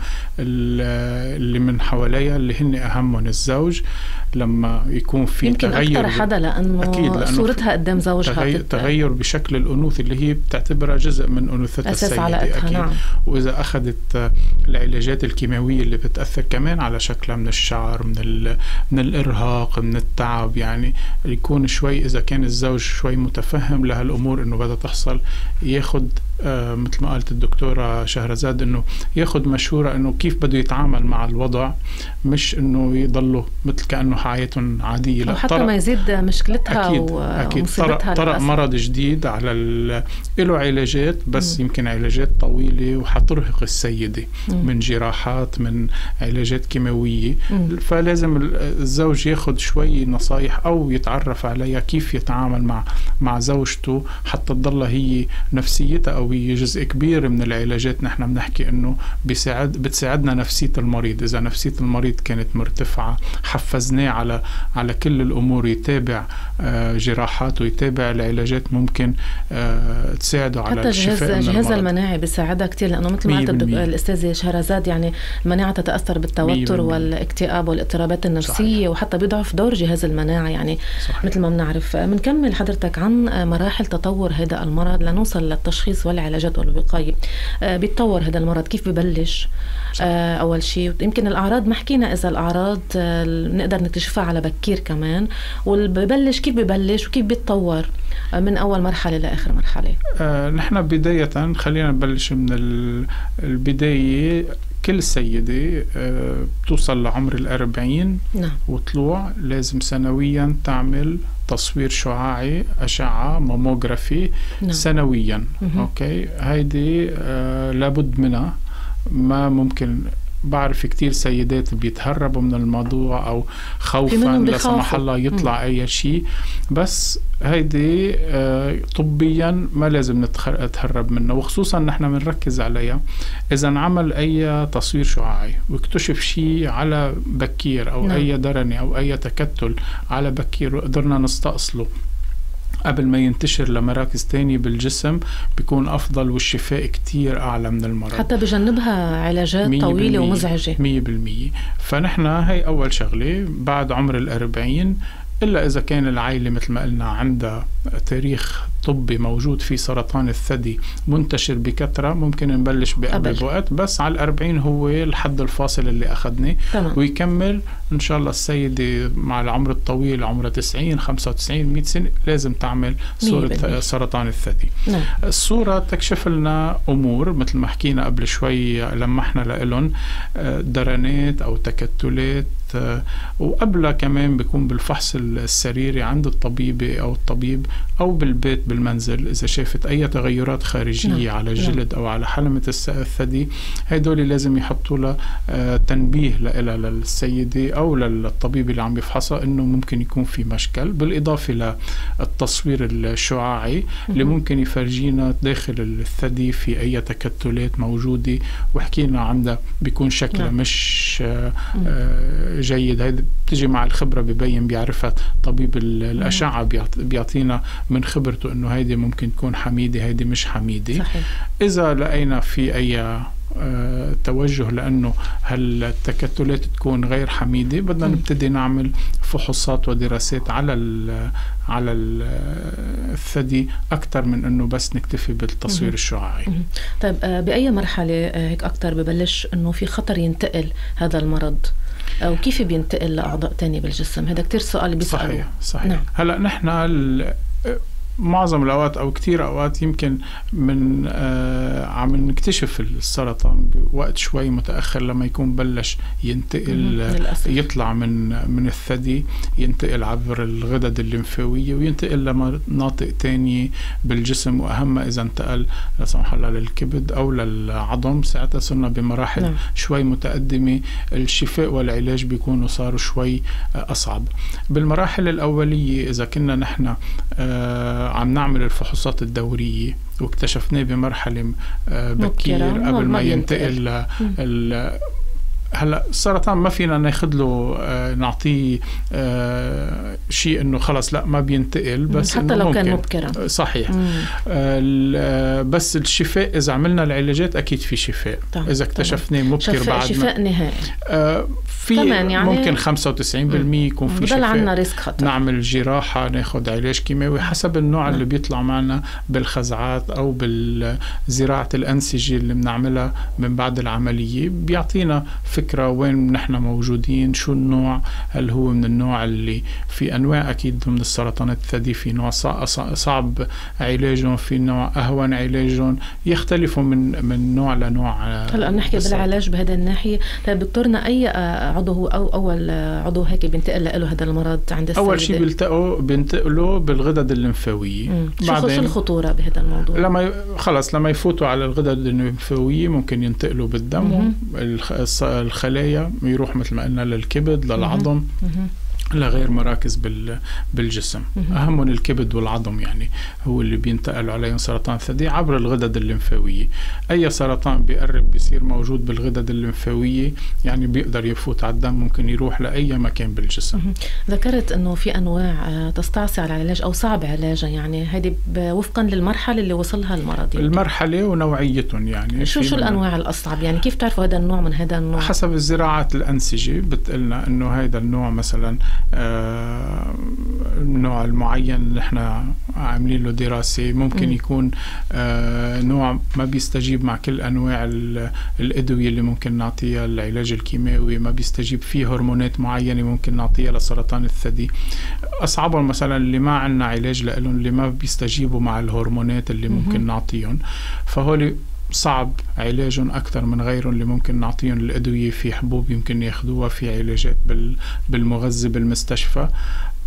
S2: اللي من حواليها اللي هن أهمهم الزوج، لما يكون في
S1: يمكن
S2: تغير
S1: أكثر حدا لأنه, لأنه صورتها قدام زوجها
S2: تغير, تغير بشكل الأنوثة اللي هي بتعتبرها جزء من أنوثتها السيدة أكيد. نعم. وإذا أخذت العلاجات الكيماوية اللي بتأثر كمان على شكلها من الشعر، من من الإرهاق، من التعب، يعني يكون شوي إذا كان الزوج شوي متفهم لهالأمور إنه بدها تحصل، ياخد آه مثل ما قالت الدكتورة شهرزاد إنه ياخد مشورة إنه كيف بده يتعامل مع الوضع، مش إنه يضله مثل كأنه حياتهم عادية، لا
S1: وحتى ما يزيد مشكلتها
S2: أكيد أكيد طرق, طرق مرض جديد على له علاجات، بس م. يمكن علاجات طويلة وحترهق السيدة م. من جراحات، من علاجات كيماوية. م. فلازم الزوج ياخد شوي نصايح أو يتعرف عليها كيف يتعامل مع مع زوجته حتى تضل هي نفسيتها أو هي جزء كبير من العلاجات. نحن بنحكي إنه بيساعد بتساعدنا نفسية المريض. إذا نفسية المريض كانت مرتفعة، حفزناه على على كل الأمور، يتابع آه جراحات ويتابع العلاجات ممكن آه تساعده على الشفاء من المرض.
S1: جهاز المناعي بيساعدها كتير، لأنه مثل ما قالت الأستاذة شهرزاد يعني المناعة تتأثر بالتوتر والاكتئاب والاضطرابات النفسية. صحيح. وحتى بيضعف دور جهاز المناعة يعني. صحيح. مثل ما بنعرف. بنكمل حضرتك عن مراحل تطور هذا المرض لنوصل للتشخيص والعلاجات والوقاية. آه بيتطور هذا المرض كيف ببلش؟ آه أول شيء يمكن الأعراض ما حكينا، إذا الأعراض آه نقدر نكتشفها على بكير كمان، والببلش كيف ببلش وكيف بيتطور آه من أول مرحلة لآخر مرحلة.
S2: آه نحن بداية خلينا نبلش من البداية. كل سيدة آه بتوصل لعمر الأربعين نعم. وطلوع لازم سنويا تعمل تصوير شعاعي، أشعة ماموغرافي نعم. سنويا. م-م. أوكي. هيدي آه لابد منها، ما ممكن بعرف كتير سيدات بيتهربوا من الموضوع أو خوفا لا سمح الله يطلع م. أي شيء، بس هيدي آه طبيا ما لازم نتهرب منه، وخصوصا نحن بنركز عليها إذا نعمل أي تصوير شعاعي واكتشف شيء على بكير أو نعم. أي درني أو أي تكتل على بكير وقدرنا نستأصله قبل ما ينتشر لمراكز تانية بالجسم بيكون أفضل، والشفاء كتير أعلى من المرض،
S1: حتى بجنبها علاجات طويلة ومزعجة
S2: مية بالمية. فنحن هاي أول شغلة بعد عمر الأربعين، إلا إذا كان العائلة مثل ما قلنا عندها تاريخ طبي موجود في سرطان الثدي منتشر بكثرة، ممكن نبلش بقبل بوقت، بس على الأربعين هو الحد الفاصل اللي أخذناه، ويكمل إن شاء الله السيدة مع العمر الطويل عمره تسعين خمسة وتسعين مئة سنة لازم تعمل صورة سرطان الثدي. نعم. الصورة تكشف لنا أمور مثل ما حكينا قبل شوي لمحنا لإلهم درنات أو تكتلات، وقبلها كمان بيكون بالفحص السريري عند الطبيبة أو الطبيب أو بالبيت بالمنزل إذا شافت أي تغيرات خارجية نعم. على الجلد نعم. أو على حلمة الثدي، هيدول لازم يحطوا له تنبيه لها للسيدة أو للطبيب اللي عم يفحصها إنه ممكن يكون في مشكل، بالإضافة للتصوير الشعاعي اللي ممكن يفرجينا داخل الثدي في أي تكتلات موجودة، وحكينا عندها بيكون شكلها نعم. مش جيد. هيدا بتجي مع الخبرة ببين بيعرفها طبيب الأشعة، بيعطينا من خبرته إنه هيدي ممكن تكون حميدة هيدي مش حميدة. صحيح. إذا لقينا في أي أه توجه لأنه هالتكتلات تكون غير حميدة، بدنا م. نبتدي نعمل فحوصات ودراسات على ال على ال الثدي أكثر من إنه بس نكتفي بالتصوير م. الشعاعي. م.
S1: طيب بأي مرحلة هيك أكثر ببلش إنه في خطر ينتقل هذا المرض، أو كيف بينتقل لأعضاء تانية بالجسم؟ هذا كتير سؤال بيسألوه.
S2: صحيح صحيح. نعم. هلأ نحن معظم الأوقات أو كتير أوقات يمكن من آه عم نكتشف السرطان بوقت شوي متأخر، لما يكون بلش ينتقل يطلع من من الثدي، ينتقل عبر الغدد الليمفاوية وينتقل لمناطق تانية بالجسم، وأهم إذا انتقل لا سمح الله للكبد أو للعظم، ساعتها صرنا بمراحل نعم. شوي متقدمة، الشفاء والعلاج بيكونوا صاروا شوي أصعب. بالمراحل الأولية إذا كنا نحن آه عم نعمل الفحوصات الدورية واكتشفناه بمرحلة بكير قبل ما ينتقل ل هلا السرطان ما فينا ناخذ له آه نعطيه آه شيء انه خلص لا ما بينتقل، بس
S1: حتى لو كان مبكرا.
S2: صحيح. آه بس الشفاء اذا عملنا العلاجات اكيد في شفاء. طبعا. اذا اكتشفناه مبكر بعد
S1: شفاء نهائي
S2: آه في يعني ممكن خمسة وتسعين بالمية يكون في شفاء.
S1: عنا ريسك خطر.
S2: نعمل جراحة، ناخذ علاج كيماوي حسب النوع نعم. اللي بيطلع معنا بالخزعات او بالزراعة الأنسجة اللي بنعملها من بعد العملية، بيعطينا فكرة وين نحن موجودين، شو النوع، هل هو من النوع اللي في أنواع أكيد من السرطانات الثدي في نوع صعب علاجهم، في نوع أهون علاجهم، يختلفوا من من نوع لنوع.
S1: هلا نحكي بالعلاج بهذا الناحية. طيب دكتورنا أي عضو هو أو أول عضو هيك بينتقل له هذا المرض عند السيدة؟
S2: أول شيء بيلتقوا بينتقلوا بالغدد الليمفاوية.
S1: شو الخطورة بهذا الموضوع؟
S2: لما خلص لما يفوتوا على الغدد الليمفاوية ممكن ينتقلوا بالدم، الخلايا يروح مثل ما قلنا للكبد للعظم لغير مراكز بالجسم، أهمهم الكبد والعظم، يعني هو اللي بينتقل عليهم سرطان الثدي عبر الغدد الليمفاوية. أي سرطان بيقرب بيصير موجود بالغدد الليمفاوية يعني بيقدر يفوت على الدم، ممكن يروح لأي مكان بالجسم.
S1: ذكرت أنه في أنواع تستعصي على العلاج أو صعب علاجها، يعني هذه وفقا للمرحلة اللي وصلها المرض. يعني. المرحلة
S2: ونوعيتهم يعني.
S1: شو شو الأنواع الأصعب؟ يعني كيف تعرفوا هذا النوع من هذا النوع؟
S2: حسب الزراعة الأنسجة بتقلنا أنه هذا النوع مثلا آه النوع المعين اللي احنا عاملين له دراسة ممكن م. يكون آه نوع ما بيستجيب مع كل أنواع الأدوية اللي ممكن نعطيها، العلاج الكيماوي ما بيستجيب فيه، هرمونات معينة ممكن نعطيها لسرطان الثدي. أصعبهم مثلا اللي ما عنا علاج لهم، اللي ما بيستجيبوا مع الهرمونات اللي ممكن م. نعطيهم، فهولي صعب علاجهم أكثر من غيرهم اللي ممكن نعطيهم الأدوية، في حبوب يمكن ياخدوها، في علاجات بالمغذي بالمستشفى.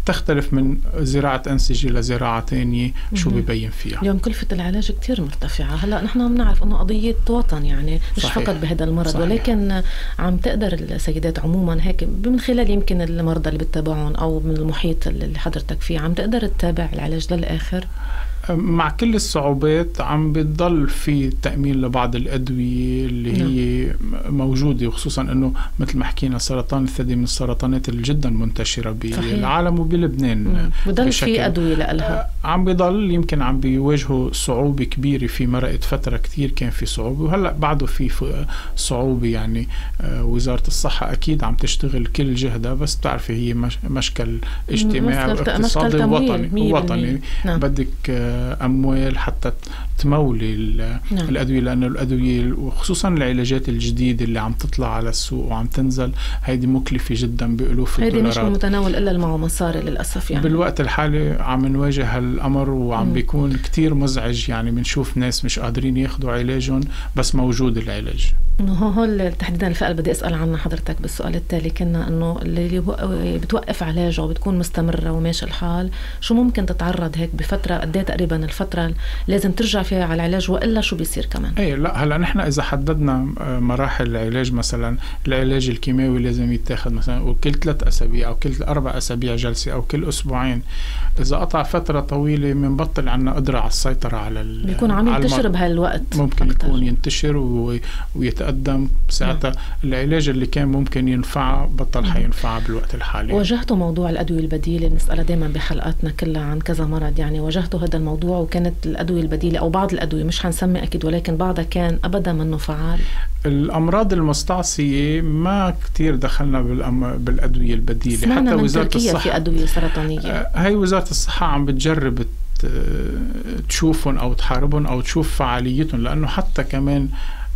S2: تختلف من زراعة أنسجة لزراعة تانية شو بيبين فيها.
S1: اليوم كلفة العلاج كتير مرتفعة. هلأ نحن بنعرف أنه قضية وطن يعني مش صحيح. فقط بهذا المرض صحيح. ولكن عم تقدر السيدات عموما هيك من خلال يمكن المرضى اللي بتتابعون أو من المحيط اللي حضرتك فيه عم تقدر تتابع العلاج للآخر؟
S2: مع كل الصعوبات عم بتضل في تأمين لبعض الأدوية اللي نعم. هي موجودة، وخصوصا أنه مثل ما حكينا سرطان الثدي من السرطانات اللي جدا منتشرة بالعالم وبلبنان.
S1: بضل في أدوية لها
S2: عم بضل يمكن عم بيواجهوا صعوبة كبيرة. في مرقت فترة كتير كان في صعوبة وهلأ بعده في صعوبة. يعني وزارة الصحة أكيد عم تشتغل كل جهدها، بس بتعرفي هي مشكل اجتماعي واقتصادي وطني وطني نعم. بدك أموال حتى تمولي نعم. الأدوية، لأنه الأدوية وخصوصا العلاجات الجديدة اللي عم تطلع على السوق وعم تنزل هيدي مكلفة جدا بألوف الدولارات.
S1: هيدي مش متناول إلا المعه مصاري للأسف. يعني
S2: بالوقت الحالي عم نواجه هالأمر وعم م. بيكون كتير مزعج. يعني بنشوف ناس مش قادرين ياخدوا علاجهم بس موجود العلاج.
S1: هو هو تحديدا الفئة اللي بدي أسأل عنها حضرتك بالسؤال التالي كنا أنه اللي بتوقف علاجه وبتكون مستمرة وماشي الحال شو ممكن تتعرض هيك بفترة قد ايه تقريبا الفترة لازم ترجع فيها على العلاج وإلا شو بيصير كمان؟
S2: ايه لا هلا نحن إذا حددنا مراحل العلاج، مثلا العلاج الكيماوي لازم يتاخد مثلا كل ثلاث أسابيع أو كل أربع أسابيع جلسة أو كل أسبوعين. إذا قطع فترة طويلة بنبطل عنا قدرة على السيطرة على
S1: بيكون عم ينتشر بهالوقت،
S2: ممكن أكتر. يكون ينتشر ويتقدم ساعتها العلاج اللي كان ممكن ينفع بطل حينفع بالوقت الحالي.
S1: واجهتوا موضوع الأدوية البديلة، نسألها دائما بحلقاتنا كلها عن كذا مرض، يعني واجهتوا هذا الموضوع وكانت الأدوية البديلة أو بعض الأدوية مش هنسمي أكيد ولكن بعضها كان أبدا منه فعال؟
S2: الأمراض المستعصية ما كتير دخلنا بالأدوية البديلة. حتى وزارة الصحة
S1: في أدوية سرطانية
S2: هاي وزارة الصحة عم بتجرب تشوفهم أو تحاربهم أو تشوف فعاليتهم، لأنه حتى كمان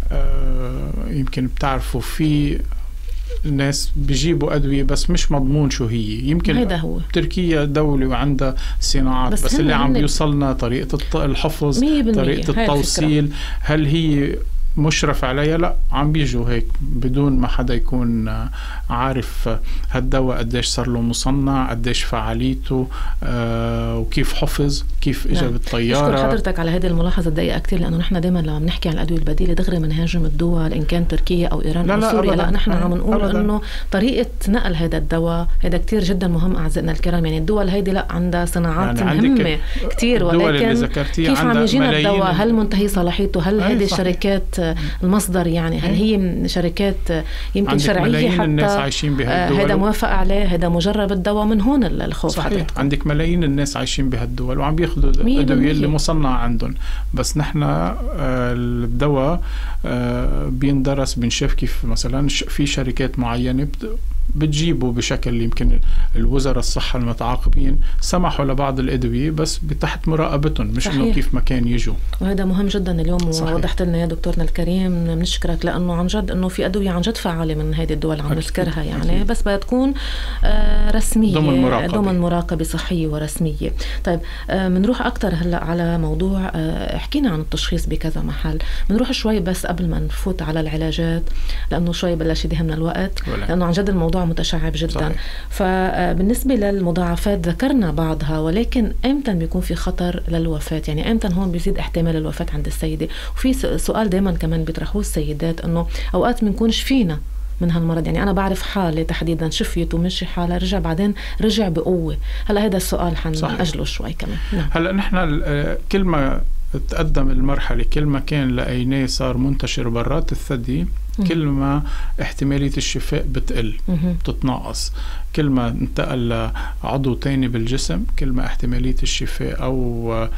S2: يمكن بتعرفوا في الناس بيجيبوا أدوية بس مش مضمون شو هي. يمكن
S1: هو.
S2: تركيا دولة وعندها صناعات بس, بس اللي عم بيوصلنا طريقة الحفظ، طريقة التوصيل، هل هي مشرف عليها؟ لا، عم بيجوا هيك بدون ما حدا يكون عارف هالدواء قديش صار له مصنع، قديش فعاليته، آه وكيف حفظ، كيف اجى نعم. بالطياره.
S1: بشكر حضرتك على هذه الملاحظه الدقيقه كثير، لانه نحن دائما لما بنحكي عن الادويه البديله دغري بنهاجم الدول ان كان تركيا او ايران
S2: لا
S1: او
S2: لا
S1: سوريا. لا نحن عم نقول انه طريقه نقل هذا الدواء هذا كثير جدا مهم اعزائنا الكرام. يعني الدول هيدي لا عندها صناعات يعني مهمه كثير، ولكن كيف عم يجينا الدواء؟ هل منتهي صلاحيته؟ هل هذه الشركات المصدر يعني هل هي شركات يمكن شرعيه حتى هذا موافق عليه، هذا مجرب الدواء؟ من هون الخوف.
S2: صحيح حضرتك. عندك ملايين الناس عايشين بهالدول وعم بياخذوا الادويه اللي مصنعه عندهم، بس نحن الدواء بيندرس بنشوف كيف مثلا في شركات معينه بتجيبوا بشكل يمكن الوزراء الصحة المتعاقبين سمحوا لبعض الأدوية بس بتحت مراقبتهم، مش إنه كيف ما كان يجوا.
S1: وهذا مهم جدا اليوم ووضحت لنا يا دكتورنا الكريم، بنشكرك لأنه عن جد إنه في أدوية عن جد فعالة من هذه الدول عم نذكرها يعني أكيد. بس بتكون رسمية ضمن مراقبة. ضمن مراقبة صحية ورسمية. طيب بنروح أكتر هلأ على موضوع، حكينا عن التشخيص بكذا محل، بنروح شوي بس قبل ما نفوت على العلاجات لأنه شوي بلش يدهمنا الوقت ولا. لأنه عن جد الموضوع متشعب جدا. صحيح. فبالنسبة للمضاعفات ذكرنا بعضها، ولكن امتى بيكون في خطر للوفاة؟ يعني امتى هون بيزيد احتمال الوفاة عند السيدة؟ وفي سؤال دايما كمان بيطرحوه السيدات انه اوقات بنكونش فينا من هالمرض، يعني انا بعرف حالة تحديدا شفيت ومشي حالة رجع بعدين رجع بقوة. هلا هذا السؤال حنأجله شوي كمان. نعم.
S2: هلا نحن كل ما تقدم المرحلة كل ما كان لقيناه صار منتشر برات الثدي كل ما احتمالية الشفاء بتقل بتتناقص. كل ما انتقل لعضو تاني بالجسم كل ما احتمالية الشفاء أو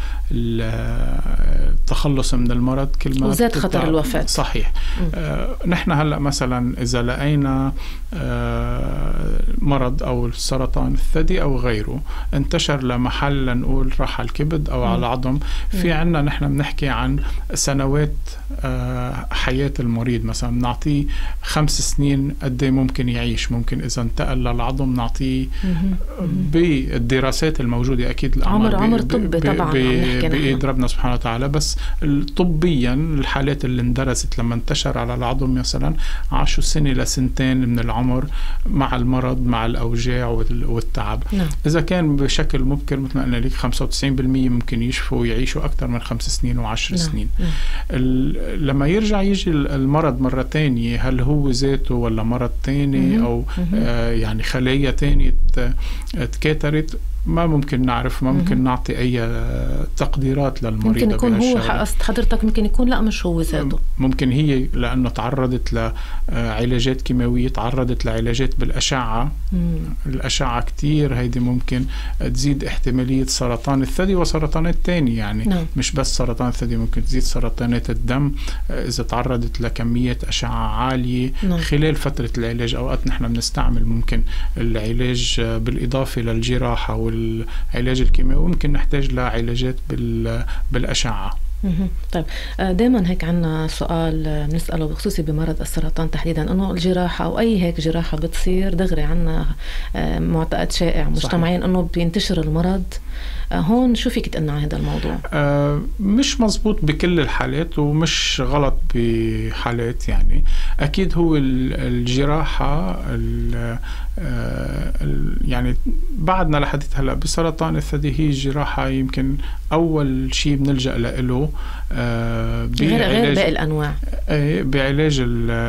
S2: التخلص من المرض كل ما
S1: وزاد خطر الوفاة.
S2: صحيح. آه نحن هلأ مثلا إذا لقينا آه مرض أو السرطان الثدي أو غيره انتشر لمحل لنقول راح على الكبد أو م. على العظم، في عنا نحن بنحكي عن سنوات آه حياة المريض. مثلا نعطيه خمس سنين قد ممكن يعيش، ممكن إذا انتقل للعظم نعطيه بالدراسات الموجودة أكيد
S1: عمر عمر طبي طبعا
S2: بإيد ربنا سبحانه وتعالى، بس طبيا الحالات اللي اندرست لما انتشر على العظم مثلا عاشوا سنة لسنتين من العمر مع المرض مع الأوجاع والتعب.
S1: نعم.
S2: إذا كان بشكل مبكر مثل ما قلنا لك خمسة وتسعين بالمية ممكن يشفوا ويعيشوا أكثر من خمس سنين وعشر
S1: نعم.
S2: سنين.
S1: نعم.
S2: لما يرجع يجي المرض مرة تانية، هل هو ذاته ولا مرض تاني
S1: مم.
S2: أو
S1: مم.
S2: آه يعني خلايا تانية تكاثرت، ما ممكن نعرف، ما ممكن نعطي أي تقديرات للمريضة.
S1: ممكن يكون هو قصد حضرتك ممكن يكون لا مش هو ذاته،
S2: ممكن هي لأنه تعرضت لعلاجات كيماوية، تعرضت لعلاجات بالأشعة. مم. الأشعة كتير هيدي ممكن تزيد احتمالية سرطان الثدي وسرطانات تانية يعني.
S1: نعم.
S2: مش بس سرطان الثدي، ممكن تزيد سرطانات الدم إذا تعرضت لكمية أشعة عالية. نعم. خلال فترة العلاج أوقات نحن بنستعمل ممكن العلاج بالإضافة للجراحة والعلاج الكيماوي، ممكن نحتاج لعلاجات بالأشعة.
S1: طيب دائما هيك عنا سؤال بنسأله بخصوصي بمرض السرطان تحديدا، انه الجراحة او اي هيك جراحة بتصير دغري عنا معتقد شائع مجتمعيا انه بينتشر المرض. هون شو فيك تقلنا عن هذا الموضوع؟
S2: آه مش مزبوط بكل الحالات ومش غلط بحالات يعني. أكيد هو الجراحة يعني بعدنا لحديث هلأ بسرطان الثدي هي الجراحة يمكن أول شيء بنلجأ له آه
S1: غير غير باقي الأنواع
S2: آه بعلاج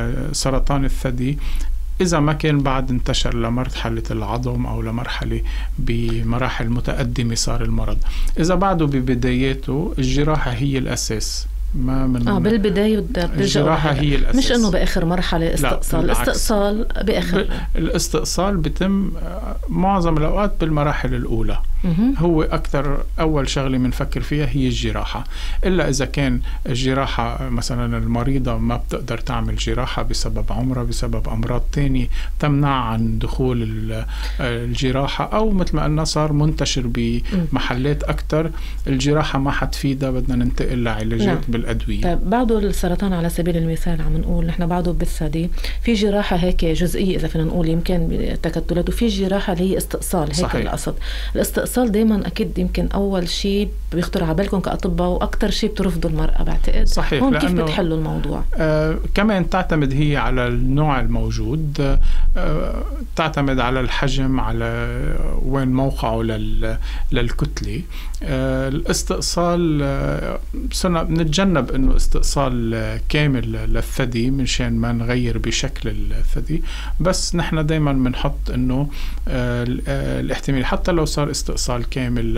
S2: سرطان الثدي. إذا ما كان بعد انتشر لمرحلة العظم أو لمرحلة بمراحل متقدمة صار المرض، إذا بعده ببداياته الجراحة هي الأساس. ما من
S1: اه بالبداية
S2: الجراحة هي الأساس،
S1: مش إنه بآخر مرحلة استئصال. الاستئصال بآخر
S2: الاستئصال بتم معظم الأوقات بالمراحل الأولى.
S1: مم.
S2: هو أكثر أول شغلة منفكر فيها هي الجراحة، إلا إذا كان الجراحة مثلا المريضة ما بتقدر تعمل جراحة بسبب عمرها بسبب أمراض تانية تمنع عن دخول الجراحة، أو مثل ما قلنا صار منتشر بمحلات أكثر الجراحة ما حتفيدها، بدنا ننتقل لعلاجات نعم. بالأدوية.
S1: طيب بعده السرطان على سبيل المثال عم نقول نحن بعده بالثدي في جراحة هيك جزئية إذا فينا نقول يمكن تكتلات، وفي جراحة اللي هي استئصال. هيك صحيح. القصد الاستئصال دايما أكيد يمكن أول شيء بيخطر على بالكم كأطباء وأكتر شيء بترفضوا المرأة بعتقد.
S2: صحيح.
S1: هون كيف بتحلوا الموضوع؟
S2: آه كمان تعتمد هي على النوع الموجود، آه تعتمد على الحجم، على وين موقعه لل للكتلة. آه الاستئصال آه صرنا بنتجنب إنه استئصال كامل للثدي منشان ما نغير بشكل الثدي، بس نحن دايما بنحط إنه آه الاحتمال حتى لو صار استئصال كامل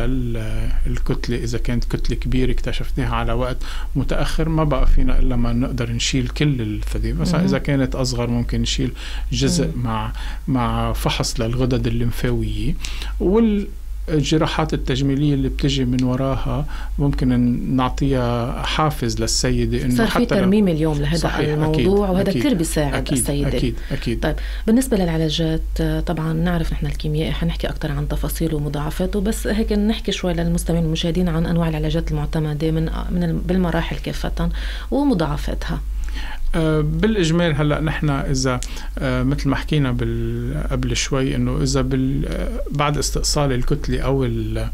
S2: للكتلة، إذا كانت كتلة كبيرة اكتشفناها على وقت متأخر ما بقى فينا إلا ما نقدر نشيل كل الثدي. مثلا إذا كانت أصغر ممكن نشيل جزء مع مع فحص للغدد الليمفاوية. وال الجراحات التجميلية اللي بتجي من وراها ممكن نعطيها حافز للسيدة إنه
S1: صار في ترميم اليوم لهذا الموضوع، وهذا كتير بيساعد
S2: أكيد
S1: السيدة.
S2: أكيد أكيد.
S1: طيب بالنسبة للعلاجات طبعا نعرف نحن الكيميائي حنحكي أكتر عن تفاصيله ومضاعفاته، بس هيك نحكي شوي للمستمعين والمشاهدين عن أنواع العلاجات المعتمدة من من بالمراحل كافة ومضاعفاتها.
S2: بالإجمال هلأ نحن إذا مثل ما حكينا قبل شوي إنه إذا بعد استئصال الكتلة أو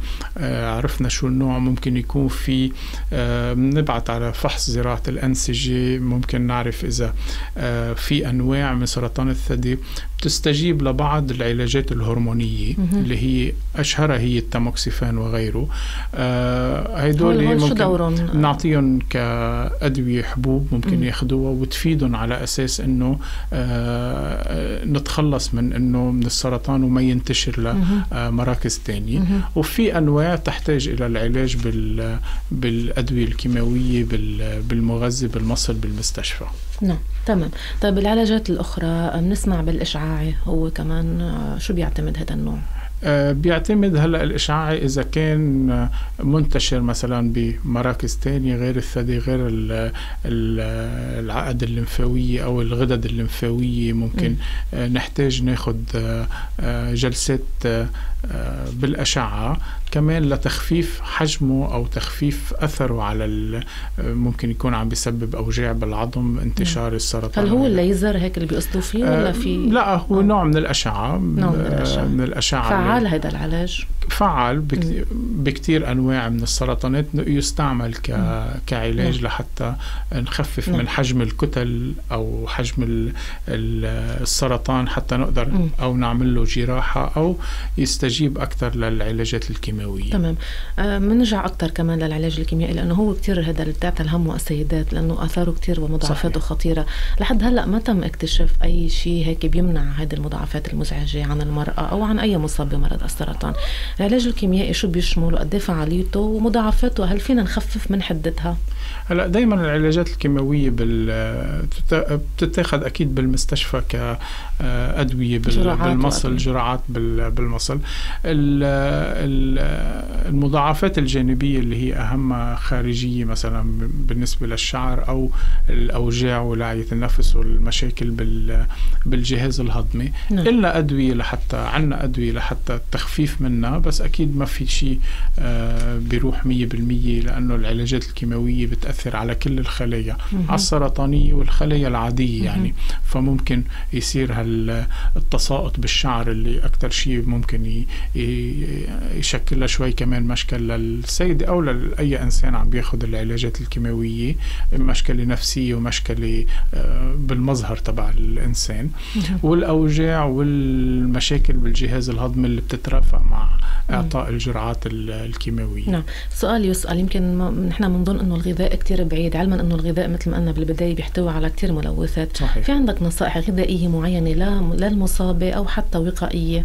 S2: عرفنا شو النوع ممكن يكون في بنبعت على فحص زراعة الأنسجة، ممكن نعرف إذا في أنواع من سرطان الثدي تستجيب لبعض العلاجات الهرمونية اللي هي أشهرها هي التاموكسيفان وغيره. هيدول ممكن نعطيهم كأدوية حبوب ممكن ياخدوها وتفيدهم على أساس إنه آه نتخلص من إنه من السرطان وما ينتشر لمراكز تانية. وفي أنواع تحتاج إلى العلاج بال بالأدوية الكيماوية بالمغذي بالمصل بالمستشفى.
S1: نعم تمام. طيب العلاجات الأخرى بنسمع بالإشعاعي، هو كمان شو بيعتمد هذا النوع؟
S2: آه بيعتمد هلأ الإشعاعي إذا كان منتشر مثلا بمراكز تانية غير الثدي غير ال ال العقد الليمفاوية أو الغدد الليمفاوية ممكن آه نحتاج ناخد آه جلسات آه بالأشعة كمان لتخفيف حجمه أو تخفيف أثره على ممكن يكون عم بيسبب أوجاع بالعظم، انتشار السرطان.
S1: هل هو الليزر هيك اللي بيقصدوا فيه ولا في؟
S2: لا، هو آه. نوع من الأشعة.
S1: نوع من الأشعة.
S2: من الأشعة
S1: فعال هذا العلاج؟
S2: فعال بكتير, بكتير أنواع من السرطانات يستعمل ك... كعلاج مم. لحتى نخفف مم. من حجم الكتل أو حجم السرطان حتى نقدر مم. أو نعمل له جراحة أو يستجيب أكثر للعلاجات الكيماوية.
S1: تمام. آه منرجع أكثر كمان للعلاج الكيميائي لأنه هو كتير هذا اللي بتاعت الهم السيدات لأنه آثاره كتير ومضاعفاته خطيرة. لحد هلأ ما تم اكتشاف أي شيء هيك بيمنع هذه المضاعفات المزعجة عن المرأة أو عن أي مصاب بمرض السرطان. العلاج الكيميائي شو بيشمل وقد ايه فعاليته ومضاعفاته؟ هل فينا نخفف من حدتها؟
S2: هلا دائما العلاجات الكيماوية بال بتتاخذ أكيد بالمستشفى كأدوية بالمصل، جرعات بالمصل. المضاعفات الجانبية اللي هي أهم خارجية مثلا بالنسبة للشعر أو الأوجاع ولاعية النفس والمشاكل بالجهاز الهضمي نعم. إلا أدوية لحتى عنا أدوية لحتى التخفيف منها، بس أكيد ما في شيء بيروح مية بالمية لأنه العلاجات الكيماوية بتأثر على كل الخلايا، على السرطانية والخلايا العادية يعني. فممكن يصير هالتساقط بالشعر اللي أكتر شيء ممكن يشكل شوي كمان مشكلة للسيدة أو لأي إنسان عم بياخد العلاجات الكيماوية، مشكلة نفسية ومشكلة بالمظهر تبع الإنسان، والأوجاع والمشاكل بالجهاز الهضمي اللي بتترافق مع إعطاء الجرعات الكيماوية.
S1: نعم. سؤال يسأل، يمكن نحن بنظن إنه الغذاء كتير بعيد، علما إنه الغذاء مثل ما قلنا بالبداية بيحتوي على كتير ملوثات. صحيح. في عندك نصائح غذائية معينة للمصابة أو حتى وقائية؟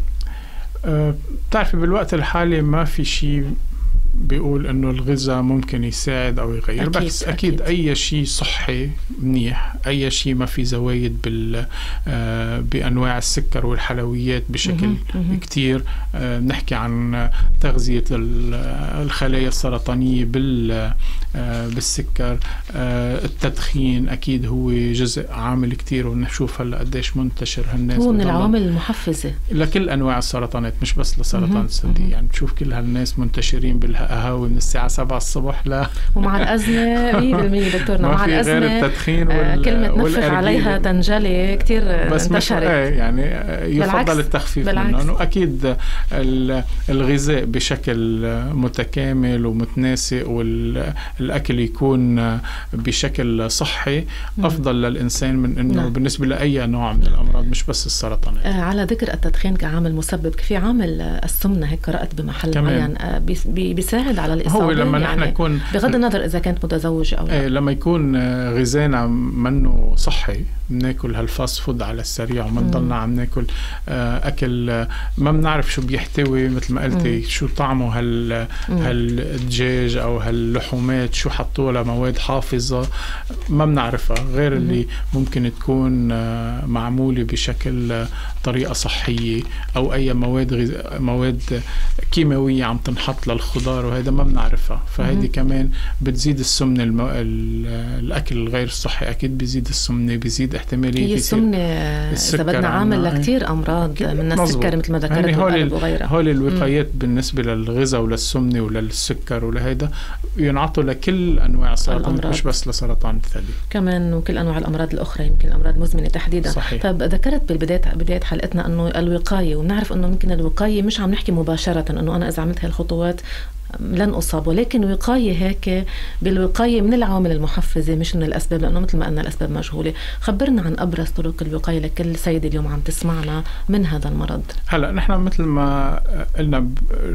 S2: أه بتعرفي بالوقت الحالي ما في شيء بيقول انه الغذاء ممكن يساعد او يغير، أكيد بس اكيد, أكيد. اي شيء صحي منيح، اي شيء ما في زوايد بال آه بانواع السكر والحلويات بشكل مه. مه. كتير. آه نحكي عن تغذية الخلايا السرطانية بال آه بالسكر. آه التدخين اكيد هو جزء عامل كتير، ونشوف هلا قديش منتشر هالناس،
S1: هو من العوامل المحفزة لكل
S2: انواع السرطانات مش بس لسرطان الثدي. يعني تشوف كل هالناس منتشرين بالها قهوة من الساعة سبعة الصبح لا
S1: ومع الأزمة مية بالمية دكتورنا مع الأزمة
S2: غير التدخين وال...
S1: كلمة نفخ عليها تنجلي كتير انتشرت.
S2: يعني يفضل التخفيف منه. وأكيد الغذاء بشكل متكامل ومتناسق والأكل يكون بشكل صحي أفضل للإنسان من إنه نعم. بالنسبة لأي نوع من الأمراض مش بس السرطانات.
S1: آه على ذكر التدخين كعامل مسبب، في عامل السمنة هيك قرأت بمحل كمان. معين آه بيساعد على الإصابة.
S2: هو لما
S1: يعني
S2: نحن نكون
S1: بغض النظر إذا كانت متزوجة أو لا.
S2: ايه لما يكون غذانا منه صحي، بناكل هالفاست فود على السريع ومنضلنا عم ناكل أكل ما بنعرف شو بيحتوي، مثل ما قلتي مم. شو طعمه هال هالدجاج أو هاللحومات، شو حطوا لها مواد حافظة ما بنعرفها غير مم. اللي ممكن تكون معمولة بشكل طريقة صحية، أو أي مواد غز... مواد كيماوية عم تنحط للخضار وهذا ما بنعرفها. فهذه كمان بتزيد السمنة. المو... الأكل الغير صحي أكيد بيزيد السمنة، بيزيد احتمالية
S1: هي السمنة إذا بدنا عامل لكتير أمراض من السكر مثل ما ذكرت
S2: يعني
S1: والقلب وغيرها.
S2: هول الوقايات بالنسبة للغذاء وللسمنة وللسكر ولهيدا ينعطوا لكل أنواع السرطان مش بس لسرطان الثدي،
S1: كمان وكل أنواع الأمراض الأخرى، يمكن الأمراض المزمنة تحديدا.
S2: صحيح.
S1: طب ذكرت بالبداية بداية حلقتنا أنه الوقاية، ونعرف أنه ممكن الوقاية مش عم نحكي مباشرة أنه أنا إذا عملت هالخطوات لن أصاب، ولكن وقاية هيك بالوقاية من العوامل المحفزة مش من الأسباب، لأنه مثل ما قلنا الأسباب مجهولة. خبرنا عن أبرز طرق الوقاية لكل سيدة اليوم عم تسمعنا من هذا المرض.
S2: هلأ نحن مثل ما قلنا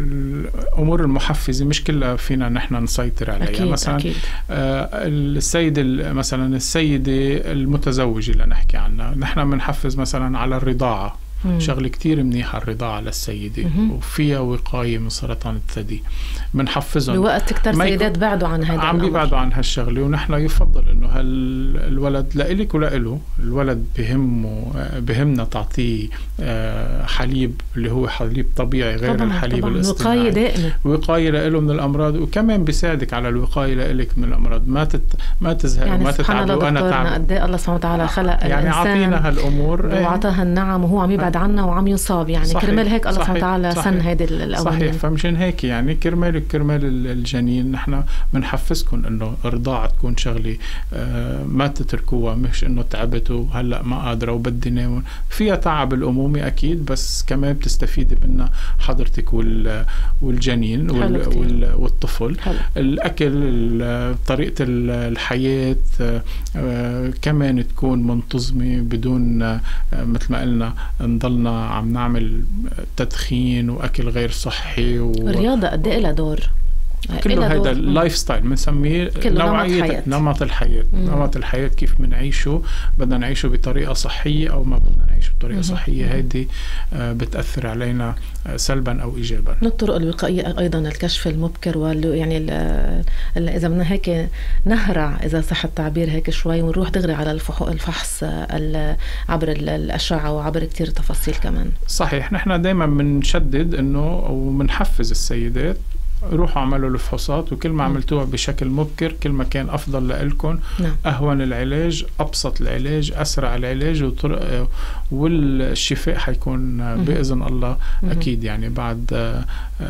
S2: الأمور المحفزة مش كلها فينا نحن نسيطر عليها.
S1: أكيد
S2: مثلا
S1: أكيد.
S2: آه السيدة مثلا السيدة المتزوجة اللي نحكي عنها، نحن بنحفز مثلا على الرضاعة. مم. شغل كتير منيحة الرضاعة للسيدة مم. وفيها وقاية من سرطان الثدي. بنحفزهم
S1: بوقت كتير سيدات بعدوا عن هذا
S2: عم بيبعدوا عن هالشغلة، ونحن يفضل انه الولد لإلك ولإله. الولد بهمه بهمنا تعطيه حليب اللي هو حليب طبيعي غير طبعاً الحليب
S1: طبعاً
S2: الاصطناعي.
S1: وقاية دائمة،
S2: وقاية لإله من الأمراض، وكمان بيساعدك على الوقاية لإلك من الأمراض. ما تت ما تزهق
S1: يعني
S2: وما تتعب وأنا تعب.
S1: قد ايه الله سبحانه وتعالى خلق
S2: يعني
S1: الإنسان
S2: عطينا هالأمور
S1: وعطاها النعم وهو عم يبعد عنا وعم يصاب، يعني كرمال هيك الله سبحانه وتعالى سن هيدي الأوامر.
S2: صحيح. فمشان هيك يعني كرمال كرمال الجنين نحن بنحفزكم إنه الرضاعة تكون شغلة آه ما تتركوها، مش إنه تعبتوا هلا ما قادرة وبدي نام. فيها تعب الأمومة أكيد، بس كمان بتستفيد منها حضرتك وال والجنين وال وال والطفل. حلو. الأكل، طريقة الحياة آه كمان تكون منتظمة بدون آه مثل ما قلنا نضلنا عم نعمل تدخين وأكل غير صحي. و...
S1: الرياضة قد إيه لها دور؟
S2: كله هيدا اللايف ستايل بنسميه نوعية نمط الحياة. مم. نمط الحياة كيف بنعيشه، بدنا نعيشه بطريقة صحية أو ما بدنا نعيشه بطريقة مم. صحية. هيدي بتأثر علينا سلبا أو إيجابا.
S1: من الطرق الوقائية أيضا الكشف المبكر، وال يعني ال ال إذا بدنا هيك نهرع إذا صح التعبير هيك شوي ونروح دغري على الفحص عبر الأشعة وعبر كتير تفاصيل كمان.
S2: صحيح. نحن دايما بنشدد إنه ومنحفز السيدات روحوا عملوا الفحوصات، وكل ما عملتوها بشكل مبكر كل ما كان أفضل لإلكم. نعم. أهون العلاج، أبسط العلاج، أسرع العلاج، وطرق والشفاء حيكون بإذن الله. مم. أكيد يعني بعد آه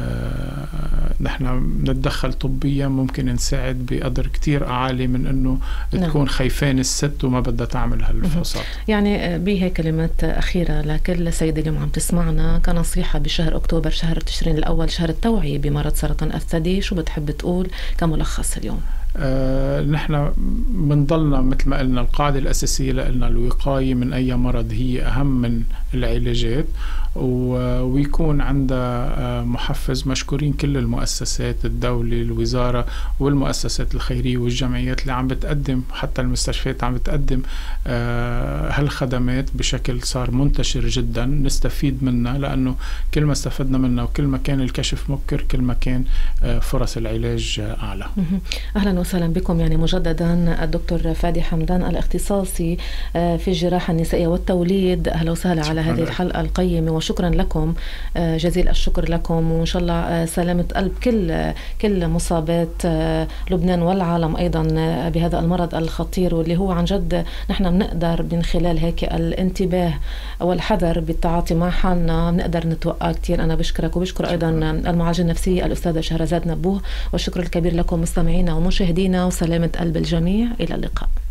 S2: نحن نتدخل طبيا ممكن نساعد بقدر كتير أعالي من أنه نعم. تكون خايفان الست وما بدها تعمل هالفحوصات.
S1: يعني بهي كلمات أخيرة لكل سيدة اليوم عم تسمعنا كنصيحة بشهر أكتوبر، شهر تشرين الأول، شهر التوعية بمرض سرطان الثدي، شو بتحب تقول كملخص اليوم؟
S2: آه نحن بنضلنا مثل ما قلنا القاعدة الأساسية لنا الوقاية من أي مرض هي أهم من العلاجات، ويكون عندها محفز. مشكورين كل المؤسسات، الدولة، الوزارة، والمؤسسات الخيرية والجمعيات اللي عم بتقدم، حتى المستشفيات عم بتقدم هالخدمات بشكل صار منتشر جدا. نستفيد منها، لأنه كل ما استفدنا منها وكل ما كان الكشف مبكر كل ما كان فرص العلاج أعلى.
S1: أهلا وسهلا بكم يعني مجددا الدكتور فادي حمدان الاختصاصي في الجراحة النسائية والتوليد. أهلا وسهلا على هذه الحلقة القيمة، وشكرا لكم جزيل الشكر لكم، وإن شاء الله سلامة قلب كل كل مصابات لبنان والعالم أيضا بهذا المرض الخطير، واللي هو عن جد نحن بنقدر من خلال هيك الانتباه والحذر بالتعاطي مع حالنا بنقدر نتوقع كتير. أنا بشكرك وبشكر أيضا المعالجة النفسية الأستاذة شهرزاد نبوه، والشكر الكبير لكم مستمعينا ومشاهدينا، وسلامة قلب الجميع. إلى اللقاء.